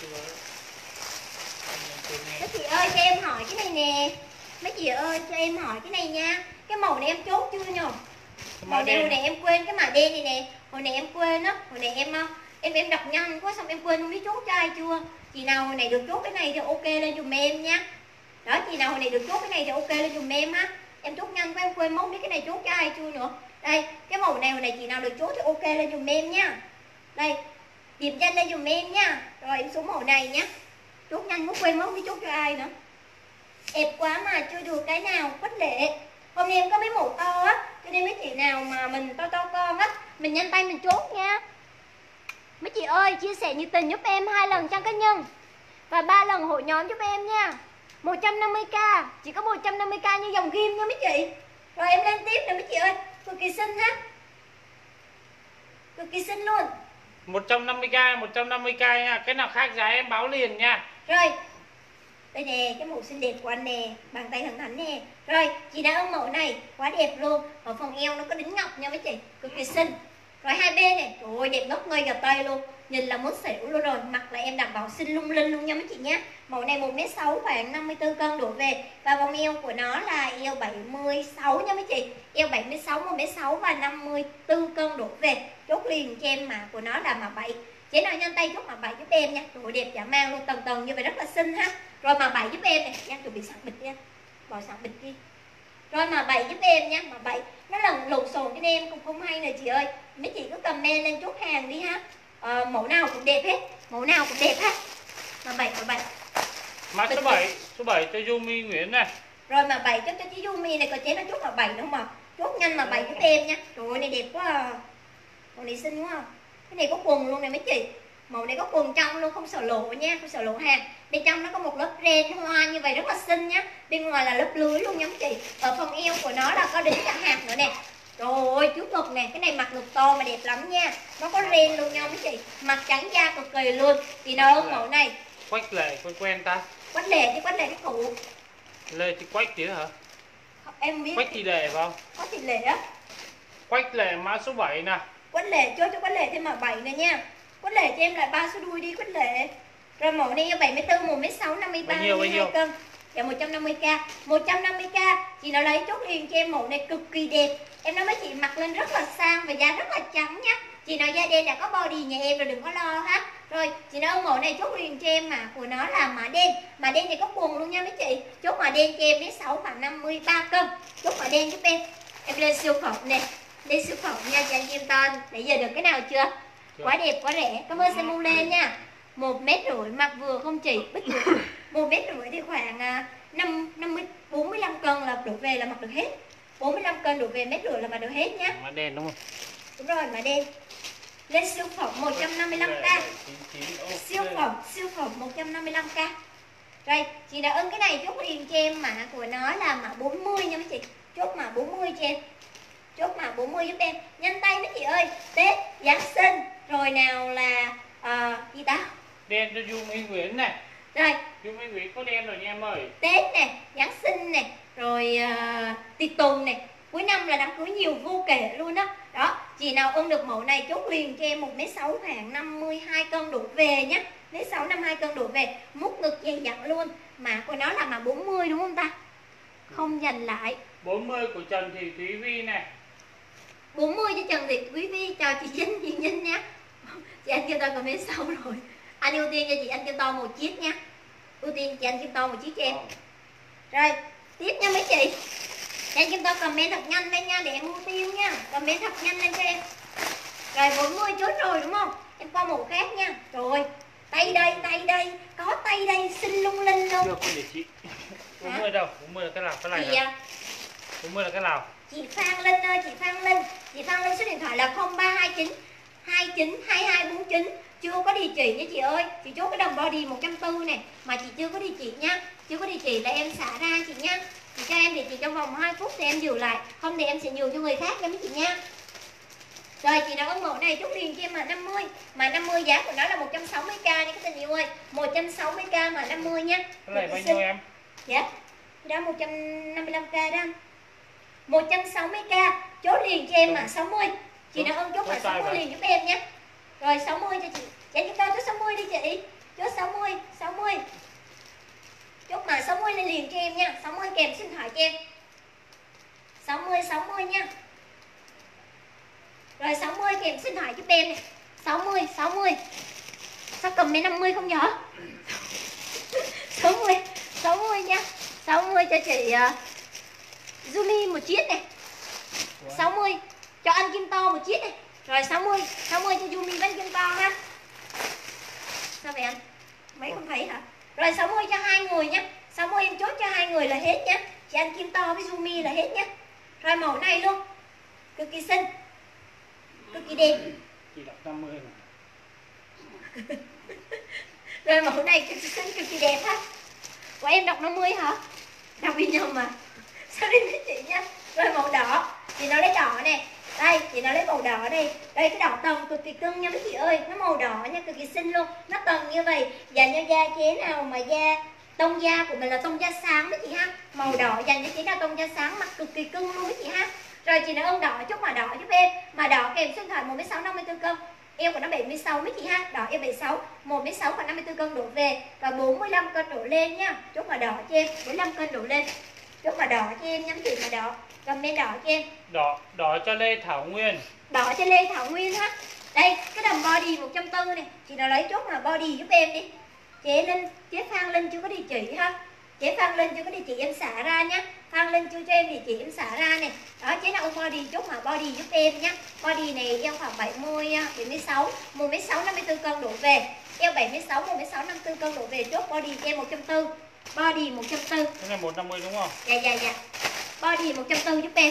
Mấy chị ơi cho em hỏi cái này nè. Mấy chị ơi cho em hỏi cái này nha. Cái màu này em chốt chưa nhờ? Màu này hồi này em quên cái màu đen này nè. Hồi này em quên á. Hồi này em đọc nhanh quá xong em quên không biết chốt cho ai chưa. Chị nào hồi này được chốt cái này thì ok lên dùm em nha. Đó chị nào hồi này được chốt cái này thì ok lên dùm em ha. Em chốt nhanh quá em quên mốt biết cái này chốt cho ai chưa nữa. Đây cái màu này hồi này chị nào được chốt thì ok lên dùm em nha. Đây điệp danh lên dùm em nha. Rồi em xuống màu này nhé. Chốt nhanh quá quên mất biết chốt cho ai nữa. Đẹp quá mà chưa được cái nào Quách Lệ. Hôm nay em có mấy mẫu to á, cho nên mấy chị nào mà mình to con á, mình nhanh tay mình chốt nha. Mấy chị ơi chia sẻ nhiệt tình giúp em 2 lần trang cá nhân và 3 lần hội nhóm giúp em nha. 150k, chỉ có 150k như dòng kim nha mấy chị. Rồi em lên tiếp nè mấy chị ơi, cực kỳ xinh ha. Cực kỳ xinh luôn. 150k, 150k nha. Cái nào khác giá em báo liền nha. Rồi đây nè, cái màu xinh đẹp của anh nè, bàn tay thẳng thắn nè. Rồi, chị đã ưng mẫu này, quá đẹp luôn. Ở phần eo nó có đính ngọc nha mấy chị, cực kỳ xinh. Rồi hai bên này, trời ơi, đẹp ngất ngây gà tay luôn. Nhìn là muốn xỉu luôn rồi, mặc là em đảm bảo xinh lung linh luôn nha mấy chị nhé. Mẫu này 1m6 khoảng 54 cân đổ về. Và vòng eo của nó là eo 76 nha mấy chị. Eo 76, 1m6 và 54 cân đổ về. Chốt liền cho em mã của nó là mã 7. Chế nào nhanh tay chốt mã 7 giúp em nha. Trời đẹp giả mang luôn, tầng tầng như vậy rất là xinh ha. Rồi mã 7 giúp em này, nha, chuẩn bị sẵn bịch nha. Bỏ sẵn bịch đi. Rồi mã 7 giúp em nha, mã 7 nó là lộn xộn cho nên em cũng không hay nè chị ơi. Mấy chị cứ comment lên chốt hàng đi ha. Mẫu nào cũng đẹp hết, mẫu nào cũng đẹp hết. Mã 7, mã 7. Mã số 7 cho Yumi Nguyễn này. Rồi mã 7 cho chị Yumi này, có chế nó chốt mã 7 đúng không? Chốt nhanh mã 7 giúp em nha. Trời ơi này đẹp quá à. Màu này xinh quá không? Cái này có quần luôn nè mấy chị. Màu này có quần trong luôn, không sợ lộ nha, không sợ lộ hàng. Bên trong nó có một lớp ren hoa như vậy rất là xinh nhá. Bên ngoài là lớp lưới luôn nha mấy chị. Ở phần eo của nó là có đính cả hạt nữa nè. Trời ơi trước ngực nè, cái này mặc ngực to mà đẹp lắm nha. Nó có ren luôn nha mấy chị. Mặt trắng da cực kỳ luôn. Chị nào ơn mẫu này? Quách Lệ quen ta. Quách Lệ chứ Quách Lệ cái cụ. Lê thì Quách chứ hả? Em biết. Quách thì Lệ phải không? Có thì Lệ á. Quách Lệ mã số 7 nè. Quách Lệ cho Quách Lệ thêm mã 7 này nha. Quách Lệ cho em lại 3 số đuôi đi Quách Lệ. Rồi mẫu này 74, 1m6, 53, 52 cân. Dạ 150k. 150k. Chị nào lấy chốt liền cho em mẫu này cực kỳ đẹp. Em nói mấy chị mặc lên rất là sang và da rất là trắng nhá. Chị nào da đen đã có body nhà em rồi đừng có lo ha. Rồi chị nào ưng mẫu này chốt liền cho em mà của nó là mã đen. Mã đen thì có quần luôn nha mấy chị. Chốt mã đen cho em đến 6 khoảng 53 cân. Chốt mã đen giúp em. Em lên siêu khẩu nè. Lên siêu khẩu nha cho anh em to. Nãy giờ được cái nào chưa? Quá đẹp quá rẻ. Cảm ơn Simon lên nha. 1m50 mặc vừa không chị bích được. 1m50 thì khoảng 45 cân là đổ về là mặc được hết. 45 cân đổ về 1m50 là mặc được hết nhá. Mã đen đúng không? Đúng rồi, mã đen. Lên siêu phẩm 155k. Siêu phẩm 155k. Rồi, chị đã ưng cái này chốt liền cho em mã của nó là mã 40 nha mấy chị. Chốt mã 40 cho em. Chốt mã 40 giúp em. Nhanh tay mấy chị ơi. Tết, Giáng sinh, rồi nào là gì ta? Đen cho Du Minh Nguyễn này. Rồi, Du Minh Nguyễn có đen rồi nha em ơi. Tết nè, Giáng sinh nè, rồi tiệc tùng nè. Cuối năm là đám cưới nhiều vô kể luôn đó. Đó, chị nào ưng được mẫu này chốt liền cho em 1m6 khoảng 52 cân đổ về nhé. 1m6 52 cân đổ về, mút ngực dày dặn luôn. Mã của nó là mã 40 đúng không ta? Không giành lại. 40 của Trần Thị Thúy Vi này. 40 cho Trần Thị Thúy Vi, chào chị Vinh nhé. Chị anh kêu to comment 6 rồi. Anh ưu tiên cho chị anh kêu to một chiếc nha. Ưu tiên chị anh kêu to một chiếc cho em. Rồi, tiếp nha mấy chị. Chị anh kêu to comment thật nhanh lên nha để em ưu tiên nha. Comment thật nhanh lên cho em. Rồi 40 chốt rồi đúng không? Em qua màu khác nha. Rồi, tay đây, có tay đây xinh lung linh luôn. Chưa con để chị. 40 đâu? 40 là cái nào? Cái này chị à? 40 là cái nào? Chị Phan Linh ơi, chị Phan Linh số điện thoại là 0329 29 2249. Chưa có địa chỉ nha chị ơi. Chị chốt cái đầm body 140 này mà chị chưa có địa chỉ nha. Chưa có địa chỉ là em xả ra chị nha. Chị cho em địa chỉ trong vòng 2 phút thì em giữ lại, không thì em sẽ nhường cho người khác nha mấy chị nha. Rồi chị đã ưng mẫu này chốt liền cho em mà 50. Mà 50 giá của nó là 160k nha các tình yêu ơi. 160k mà 50 nha. Cái này bao nhiêu em? Dạ. Đó 155k đó anh. 160k chốt liền cho em mà 60. Chị nào ưng chốt mà 60 liền giúp em nhé. Rồi 60 cho chị. Dạ chúng ta chốt 60 đi chị. Chốt 60. Chốt mà 60 lên liền cho em nha. 60 kèm số điện thoại cho em. 60 nha. Rồi 60 kèm số điện thoại giúp em này. 60. Sao comment 50 không nhở? 60 nha. 60 cho chị Jumi một chiếc này. 60 cho anh Kim To một chiếc này. Rồi 60 cho Jumi với anh Kim To ha. Sao vậy anh? Mấy không thấy hả? Rồi 60 cho hai người nhé. 60 em chốt cho hai người là hết nhé. Chị anh Kim To với Jumi là hết nhé. Rồi mẫu này luôn. Cực kỳ xinh. Cực kỳ đẹp. Chị đọc 50 này. Rồi mẫu này cực kỳ xinh, cực kỳ đẹp ha. Của em đọc 50 hả? Đọc bị nhầm mà. Sao đi mấy chị nha. Rồi màu đỏ. Chị nó lấy đỏ nè. Đây, chị nó lấy màu đỏ đây. Đây cái đỏ tầng cực kỳ cưng nha mấy chị ơi. Nó màu đỏ nha, cực kỳ xinh luôn. Nó tầng như vậy. Dành cho da chế nào mà tông da của mình là tông da sáng mấy chị ha. Màu đỏ dành cho chế nào tông da sáng, mặt cực kỳ cưng luôn mấy chị ha. Rồi chị nó ưng đỏ, chốt mà đỏ giúp em. Mà đỏ kèm số điện thoại 1m6 54 cân. Eo của nó 76 mấy chị ha. Đỏ eo 76, 1m6 và 54 cân đổ về và 45 cân đổ lên nha. Chốt mà đỏ cho em, 45 cân đổ lên. Chốt mà đỏ cho em, nhắm chị mà đỏ. Comment đỏ cho em. Đỏ cho Lê Thảo Nguyên. Đỏ cho Lê Thảo Nguyên ha. Đây, cái đầm body 140 này, chị nào lấy chốt mà body giúp em đi. Chế Phan Linh chưa có địa chỉ ha. Chế Phan Linh chưa có địa chỉ em xả ra nhá. Phan Linh chưa cho em địa chỉ em xả ra này. Đó, chế nào body chốt mà body giúp em nhá. Body này eo khoảng 76, 1m6 54 cân đổ về. Eo 76, 1m6 54 cân đổ về, chốt body cho em 140. Body 140. Cái này 150 đúng không? Dạ. Body 140 giúp em.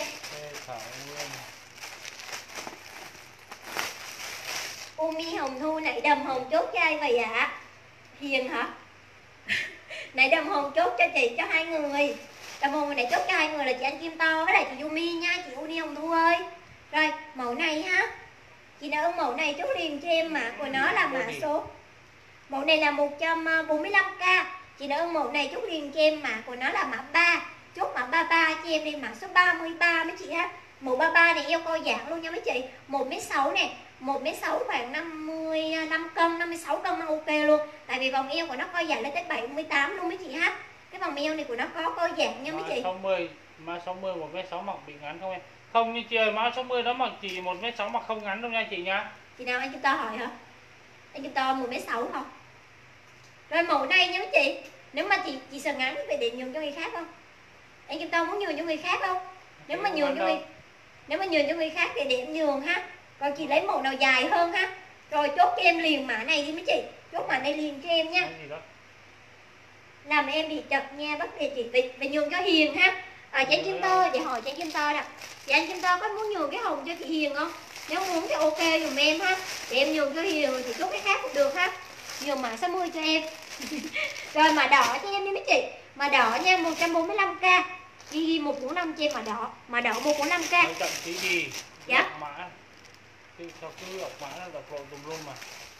Umi Hồng Thu nãy đầm hồng chốt cho ai vậy ạ? Hiền hả? Nãy đầm hồng chốt cho chị cho hai người. Đầm hồng này chốt cho hai người là chị anh Kim To với lại chị Yumi nha, chị Uni Hồng Thu ơi. Rồi mẫu này ha. Chị nào ưng mẫu này chốt liền cho em mã của nó là mã số. Mẫu này là 145k. Chị nào ưng mẫu này chốt liền cho em mã của nó là mã 3. Chốt mã 33 cho em đi, mã số 33 mấy chị ha. Mẫu 33 này eo co giãn luôn nha mấy chị. 1m6 nè, 1m6 khoảng 55 cân, 56 cân nó ok luôn. Tại vì vòng eo của nó co giãn lên tới 78 luôn mấy chị ha. Cái vòng eo này của nó có co giãn nha mấy chị. Mã 60 1m6 mặc bị ngắn không em? Không như chị ơi, mã 60 đó mặc chỉ 1m6 mặc không ngắn đâu nha chị nhá. Chị nào anh Kim To hỏi hả? Anh Kim To 1m6 không? Rồi mẫu này nha mấy chị. Nếu mà chị sợ ngắn thì để nhường cho người khác không? Anh Kim To muốn nhường cho người khác không? Nếu mà nhường cho người khác thì để em nhường ha. Còn chị lấy mẫu nào dài hơn ha. Rồi chốt cho em liền mã này đi mấy chị. Chốt mã này liền cho em nha. Làm em bị chật nha, bắt địa chỉ về nhường cho Hiền ha. Chị anh Kim To, chị hỏi chị anh Kim To nè. Chị anh Kim To có muốn nhường cái hồng cho chị Hiền không? Nếu muốn thì ok dùm em ha. Thì em nhường cho Hiền thì chốt cái khác cũng được ha. Nhường mã 60 cho em. Rồi mã đỏ cho em đi mấy chị. Mã đỏ nha 145k. Ghi 145 cho em mã đỏ. Mã đỏ 145k. Quan trọng chỉ gì? Dạ. Đọc mã. Chứ sao cứ đọc mã là đọc lộn tùm lum mà.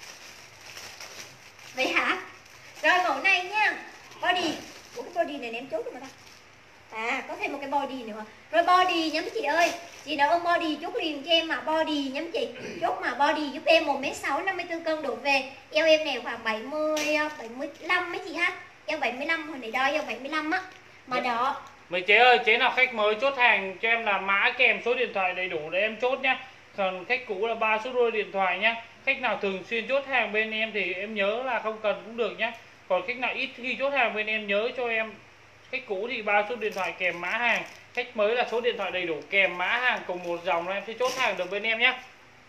Vậy hả? Rồi mẫu này nha. Body. Ủa cái body này em chốt rồi mà ta. À có thêm một cái body nữa. Rồi body nha mấy chị ơi. Chị nào ơn body chốt liền cho em mà body nha mấy chị. Chốt mà body giúp em 1m6 54 cân đổ về. Eo em này khoảng 75 mấy chị ha. Eo 75 hồi nãy đo eo 75 á. Mà đỏ. Mấy chế ơi, chế nào khách mới chốt hàng cho em là mã kèm số điện thoại đầy đủ để em chốt nhá. Còn khách cũ là 3 số đôi điện thoại nhá. Khách nào thường xuyên chốt hàng bên em thì em nhớ là không cần cũng được nhá. Còn khách nào ít khi chốt hàng bên em nhớ cho em. Khách cũ thì 3 số điện thoại kèm mã hàng. Khách mới là số điện thoại đầy đủ kèm mã hàng cùng một dòng là em sẽ chốt hàng được bên em nhé.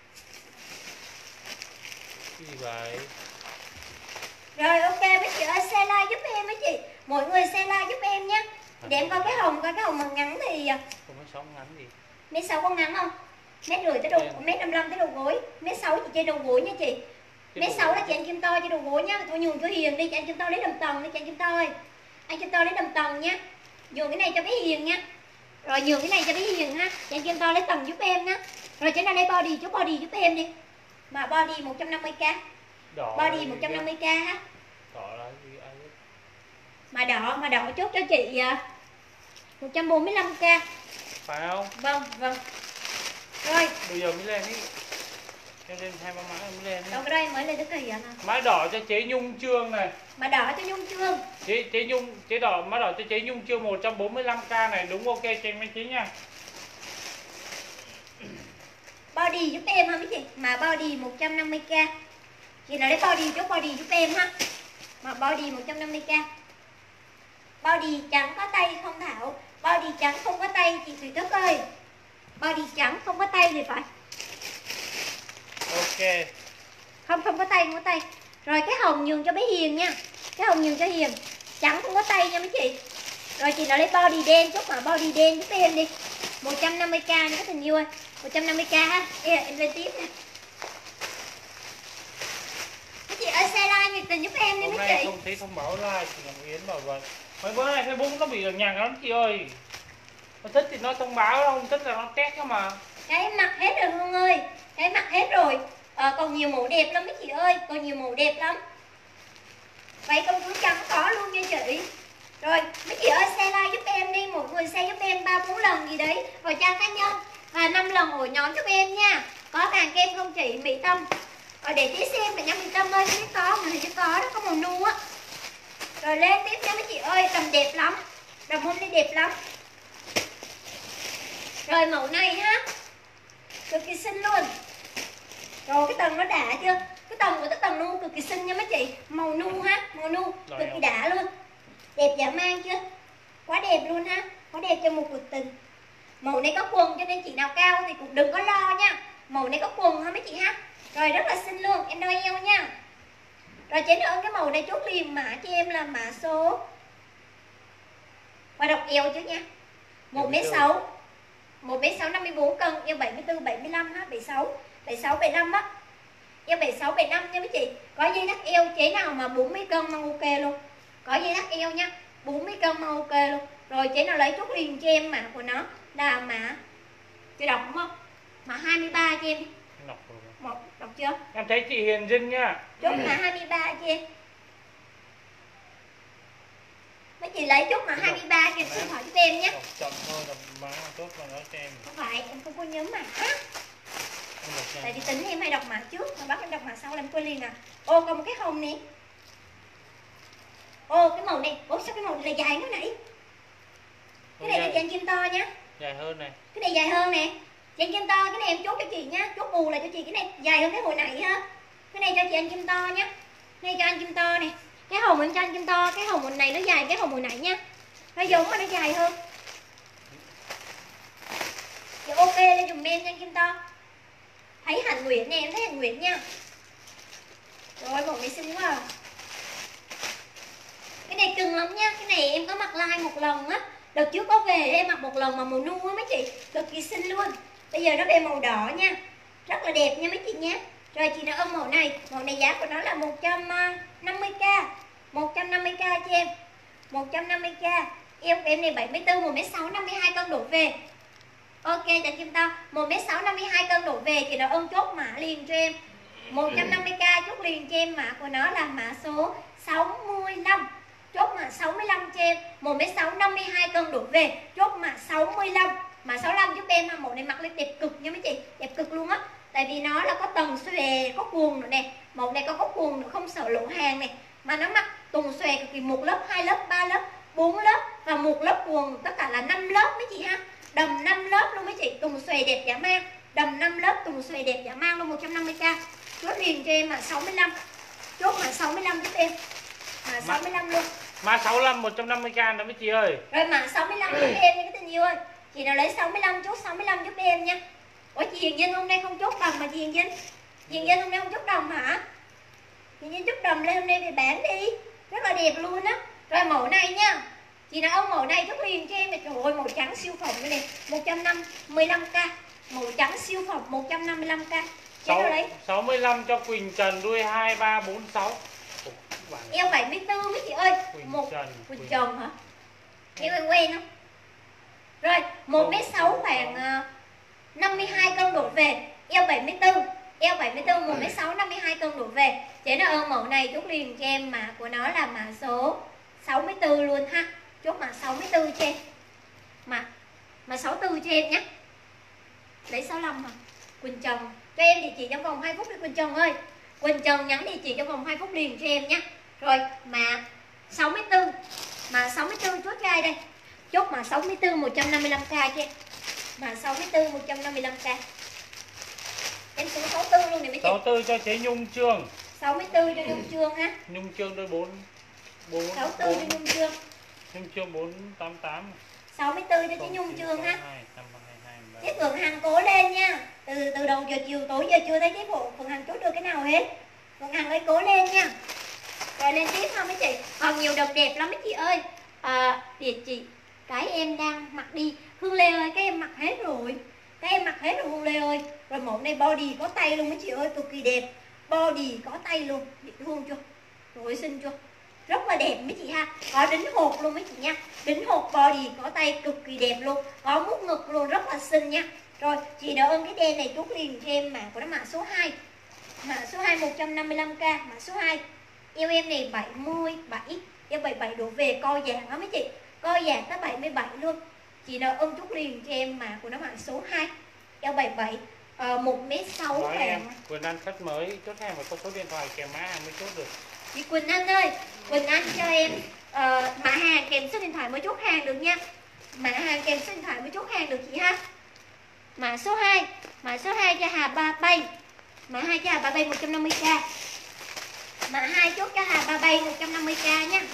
Cái gì vậy? Rồi ok mấy chị ơi, share like giúp em mấy chị. Mọi người share like giúp em nhé. Để em coi cái hồng mà ngắn thì Không có sóng ngắn gì. mét 6 có ngắn không? Mét rưỡi tới đầu mét 55 tới đầu gối. Mét 6 chị trên đầu gối nha chị. Mét 6 là chị ăn kim to trên đầu gối nhá. Thôi nhường cho Hiền đi, chị ăn kim to lấy đầm tầng đi, chị ăn kim to ơi. Anh kim to lấy đầm tầng nhá. Nhường cái này cho bé Hiền nha. Rồi nhường cái này cho bé Hiền ha. Chị ăn kim to lấy tầng giúp em nhá. Rồi trên này đây body chốt body giúp em đi. Mà body 150k. Đỏ Body 150k ha. Đỏ là gì ai biết. Mà đỏ chốt cho chị 145k. Phải không? Vâng. Rồi. Bây giờ mới lên đi. Em lên 2-3 mã em mới lên đi. Đâu cái đây mới lên tới kỳ anh. Mã đỏ cho chế Nhung Trương này. Mà đỏ cho Nhung Trương. Chế đỏ mã đỏ cho chế Nhung Trương 145k này đúng ok cho em mấy chị nha. Body giúp em ha mấy chị. Mà body 150k. Chị nào lấy body chốt body giúp em ha. Mà body 150k. Body trắng có tay không Thảo. Body trắng không có tay chị Thủy Thức ơi. Body trắng không có tay thì phải. Ok. Không có tay, không có tay. Rồi cái hồng nhường cho bé Hiền nha. Cái hồng nhường cho Hiền. Trắng không có tay nha mấy chị. Rồi chị nào lấy body đen, chốt mà body đen giúp em đi. 150k nha các tình yêu ơi. 150k ha. Em lên tiếp nè. Các chị ơi share like nhiệt tình giúp em đi mấy chị. mấy Hôm nay chị. không thấy thông báo like thì Ngọc Yến bảo vậy. Mấy bữa nay Facebook nó bị lằng nhằng lắm chị ơi. Nó thích thì nó thông báo, không thích là nó test cơ mà. Cái mặt hết rồi Hương ơi. Cái mặt hết rồi. Còn nhiều màu đẹp lắm mấy chị ơi. Còn nhiều màu đẹp lắm. Vậy con túi trắng có luôn nha chị. Rồi mấy chị ơi share like giúp em đi. Một người share giúp em 3-4 lần gì đấy. Rồi trang cá nhân. Và 5 lần ổ nhóm giúp em nha. Có vàng kem không chị Mỹ Tâm. Rồi để tí xem cả nhà Mỹ Tâm ơi. Cái có mà hình như có đó. Có màu nu á. Rồi lên tiếp nha mấy chị ơi. Đầm đẹp lắm. Đầm hôm nay đẹp lắm. Rồi mẫu này ha. Cực kỳ xinh luôn. Rồi cái tầng nó đã chưa? Cái tầng của cái tầng nu cực kỳ xinh nha mấy chị. Màu nu ha. Màu nu cực kỳ đã luôn. Đẹp dã man chưa? Quá đẹp luôn ha. Quá đẹp cho một cuộc tình. Màu này có quần cho nên chị nào cao thì cũng đừng có lo nha. Màu này có quần ha mấy chị ha. Rồi rất là xinh luôn. Em đôi eo nha. Rồi chế nữa cái màu này chốt liền mã cho em là mã số. Và đọc eo chứ nha. 1m6. 1m6 54 cân, eo 74 75 ha, 76 75 á. Eo 76 75 nha mấy chị. Có dây thắt eo chế nào mà 40 cân mang ok luôn. Có dây thắt eo nha, 40 cân mang ok luôn. Rồi chế nào lấy chốt liền cho em mã của nó là mã. Chị đọc đúng không? Mã 23 cho em đi. Đọc chưa? Em thấy chị Hiền Dinh nha. Chốt mã 23 cho em. Mấy chị lấy chốt mã 23 cho em xin hỏi giúp em nhé. Đọc chậm thôi, đọc mã tốt mà nói cho em. Không phải, em không có nhớ mã. Tại vì tính em hay đọc mã trước mà bắt em đọc mã sau làm quên liền à. Ô còn một cái hồng nè. Ô cái màu này. Ủa sao cái màu này là dài nữa nãy. Cái này là dàn kim to nhá. Dài hơn này. Cái này dài hơn nè. Dàn kim to cái này em chốt cho chị nhá. Chốt bù là cho chị cái này dài hơn cái hồi nãy ha. Cái này cho chị ăn kim to nhá. Cái này cho ăn kim to này. Cái hồng em cho ăn kim to. Cái hồng này nó dài cái hồng hồi nãy nha. Nó giống mà nó dài hơn. Thì ok lên dùm em cho kim to. Thấy Hạnh Nguyễn nè, em thấy Hạnh Nguyễn nha. Rồi bộ này xinh quá à. Cái này cưng lắm nha. Cái này em có mặc like một lần á. Đợt trước có về em mặc một lần mà màu nu á mấy chị. Cực kỳ xinh luôn. Bây giờ nó về màu đỏ nha. Rất là đẹp nha mấy chị nhé. Rồi chị nào ưng mẫu này giá của nó là 150k. 150k cho em. 150k. Eo của em này 74, 1m6, 52 cân đổ về. Ok chàng Kim Tao, 1m6, 52 cân đổ về. Chị nào ưng chốt mã liền cho em. 150k chốt liền cho em, mã của nó là mã số 65. Chốt mã 65 cho em. 1m6, 52 cân đổ về. Chốt mã 65. Mã 65 giúp em, mẫu này mặc lên đẹp cực nha mấy chị. Đẹp cực luôn á. Tại vì nó là có tầng xòe, có quần nữa nè. Mẫu này có quần nữa, không sợ lộ hàng nè. Mà nó mặc tùng xòe cực kỳ, 1 lớp, 2 lớp, 3 lớp, 4 lớp và 1 lớp quần, tất cả là 5 lớp mấy chị ha. Đầm 5 lớp luôn mấy chị, tùng xòe đẹp dã man. Đầm 5 lớp tùng xòe đẹp dã man luôn. 150k. Chốt liền cho em mã 65. Chốt mã 65 giúp em. Mã 65 luôn. Mã 65 150k đó mấy chị ơi. Rồi mã 65 giúp em nha các tình yêu ơi. Chị nào lấy 65 chốt 65 giúp em nha. Ủa chị Hiền Vinh hôm nay không chốt đồng mà chị Hiền Vinh. Chị Hiền Vinh hôm nay không chốt đồng hả? Chị Hiền Vinh chốt đồng lên hôm nay về bán đi. Rất là đẹp luôn á. Rồi mẫu này nha. Chị nào ưng mẫu này chốt liền cho em. Trời ơi màu trắng siêu phẩm này nè. 155k. Màu trắng siêu phẩm 155k. Chị nào lấy 65 cho Quỳnh Trần đuôi 2 3 4 6. Eo 74 mấy chị ơi. Quỳnh Trần hả? Em quen không? Rồi 1m6 khoảng 52 cân đổ về. Eo 74. Eo 74, 1m6, 52 cân đổ về. Chị nào ơn mẫu này chốt liền cho em, mã của nó là mã số 64 luôn ha. Chốt mã 64 cho em. Mã 64 cho em nhé. Lấy 65 hả? Quỳnh Trần. Cho em địa chỉ trong vòng 2 phút đi Quỳnh Trần ơi. Quỳnh Trần nhắn địa chỉ trong vòng 2 phút liền cho em nhé. Rồi mã 64. Mã 64 chốt cho ai đây? Chốt mã 64 155k cho em. Mã 64 155k. Em xuống 64 luôn nè mấy chị. 64 cho chế Nhung Trương. 64 cho Nhung Trương ha. Nhung Trương đôi 4 64 cho Nhung Trương. Nhung Trương 488. 64 cho chế Nhung Trương ha. Cái Phượng Hằng cố lên nha. Từ đầu giờ chiều tối giờ chưa thấy cái Phượng Hằng chốt được cái nào hết. Phượng Hằng ơi cố lên nha. Rồi lên tiếp ha mấy chị. Còn nhiều đầm đẹp lắm mấy chị ơi. Địa chỉ cái em đang mặc đi. Hương Lê ơi, cái em mặc hết rồi. Cái em mặc hết rồi Hương Lê ơi. Rồi mẫu này body có tay luôn mấy chị ơi, cực kỳ đẹp. Body có tay luôn, dễ thương chưa? Rồi xinh chưa? Rất là đẹp mấy chị ha. Có đính hột luôn mấy chị nha. Đính hột body có tay cực kỳ đẹp luôn. Có mút ngực luôn, rất là xinh nha. Rồi chị đỡ ơn cái đen này chốt liền cho em, mã của nó mã số 2. Mã số 2 155k, mã số 2. Eo em này 77, eo 77 đổ về co vàng đó mấy chị. Co vàng tới 77 luôn. Chị nào ưng chốt liền cho em, mã của nó mã số 2. Eo 77, 1m6 vàng. Quỳnh Anh khách mới chốt hàng phải có số điện thoại kèm mã hàng mới chốt được. Chị Quỳnh Anh ơi, Quỳnh Anh cho em mã hàng kèm số điện thoại mới chốt hàng được nha. Mã hàng kèm số điện thoại mới chốt hàng được chị ha. Mã số 2. Mã số 2 cho Hà Ba Bay. Mã 2 cho Hà Ba Bay 150k. Mã 2 chốt cho Hà Ba Bay 150k nha.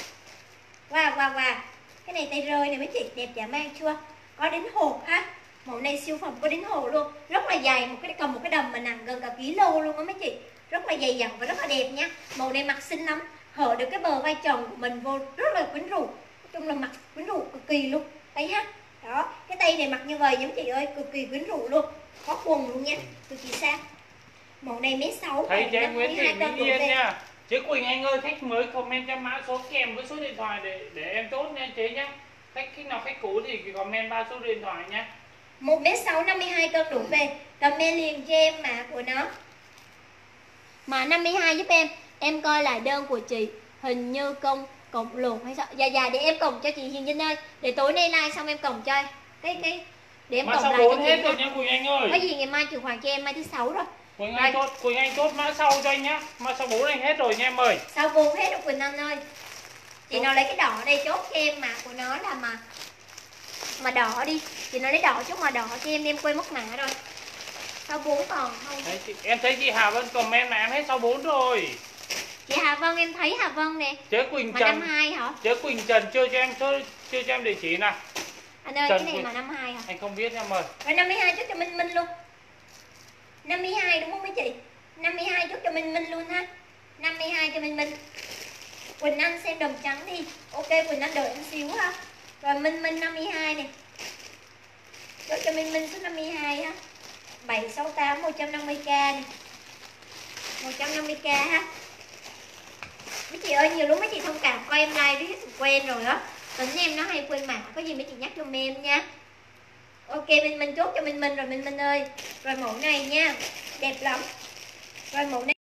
Wow. Cái này tay rơi này mấy chị, đẹp dã man chưa? Có đính hột ha. Mẫu này siêu phẩm có đính hột luôn. Rất là dày, cầm một cái đầm mà nặng gần cả kg luôn á mấy chị. Rất là dày dặn và rất là đẹp nha. Màu này mặc xinh lắm. Hở được cái bờ vai tròn của mình vô, rất là quyến rũ. Nói chung là mặc quyến rũ cực kỳ luôn. Đây ha. Đó, cái tay này mặc như vậy giống chị ơi, cực kỳ quyến rũ luôn. Có quần luôn nha, cực kỳ sang. Mẫu này mét 6. Thầy Jay Nguyễn Thị Mỹ Yên nha. Chế Quỳnh Anh ơi, khách mới comment cho mã số kèm với số điện thoại để em chốt nha chế nhá. Khách nào khách cũ thì comment 3 số điện thoại nha. 1m6 52 cân đổ về. Comment liền cho em mã của nó. Mã 52 giúp em. Em coi lại đơn của chị. Hình như cộng luồn hay sao? Dạ để em cộng cho chị Hiền Vinh ơi. Để tối nay like xong em cộng cho cái để em cộng lại cho chị. Hết rồi nha Quỳnh Anh ơi. Có gì ngày mai chuyển khoản cho em mai thứ 6 rồi. Quỳnh Anh chốt mã sau cho anh nhá. Mã số 4 anh hết rồi nha em ơi. Sau 4 hết rồi Quỳnh Anh ơi. Chị nào lấy cái đỏ đây chốt cho em, mã của nó là mà đỏ đi. Chị nào lấy đỏ chốt mà đỏ cho em quên mất mã rồi. Sau 4 còn không? Em thấy chị Hà Vân comment mà em hết sau 4 rồi. Chị Hà Vân em thấy Hà Vân nè. Chế Quỳnh mà Trần. 52 hả? Chế Quỳnh Trần chưa cho em địa chỉ nào. Anh ơi Trần cái này mà 52 hả? Anh không biết em ơi. Rồi 52 chốt cho Minh Minh luôn. 52 đúng không mấy chị? 52 chốt cho Minh Minh luôn ha. 52 cho Minh Minh. Quỳnh Anh xem đồng trắng đi. Ok Quỳnh Anh đợi em xíu ha. Rồi Minh Minh 52 nè. Chốt cho Minh Minh số 52 ha. 768 150k này. 150k ha. Mấy chị ơi, nhiều lúc mấy chị thông cảm coi em like riết quen rồi á. Tính em nó hay quên mã, có gì mấy chị nhắc cho em nha. Ok, mình chốt cho Minh rồi Minh ơi. Rồi mẫu này nha, đẹp lắm. Rồi mẫu này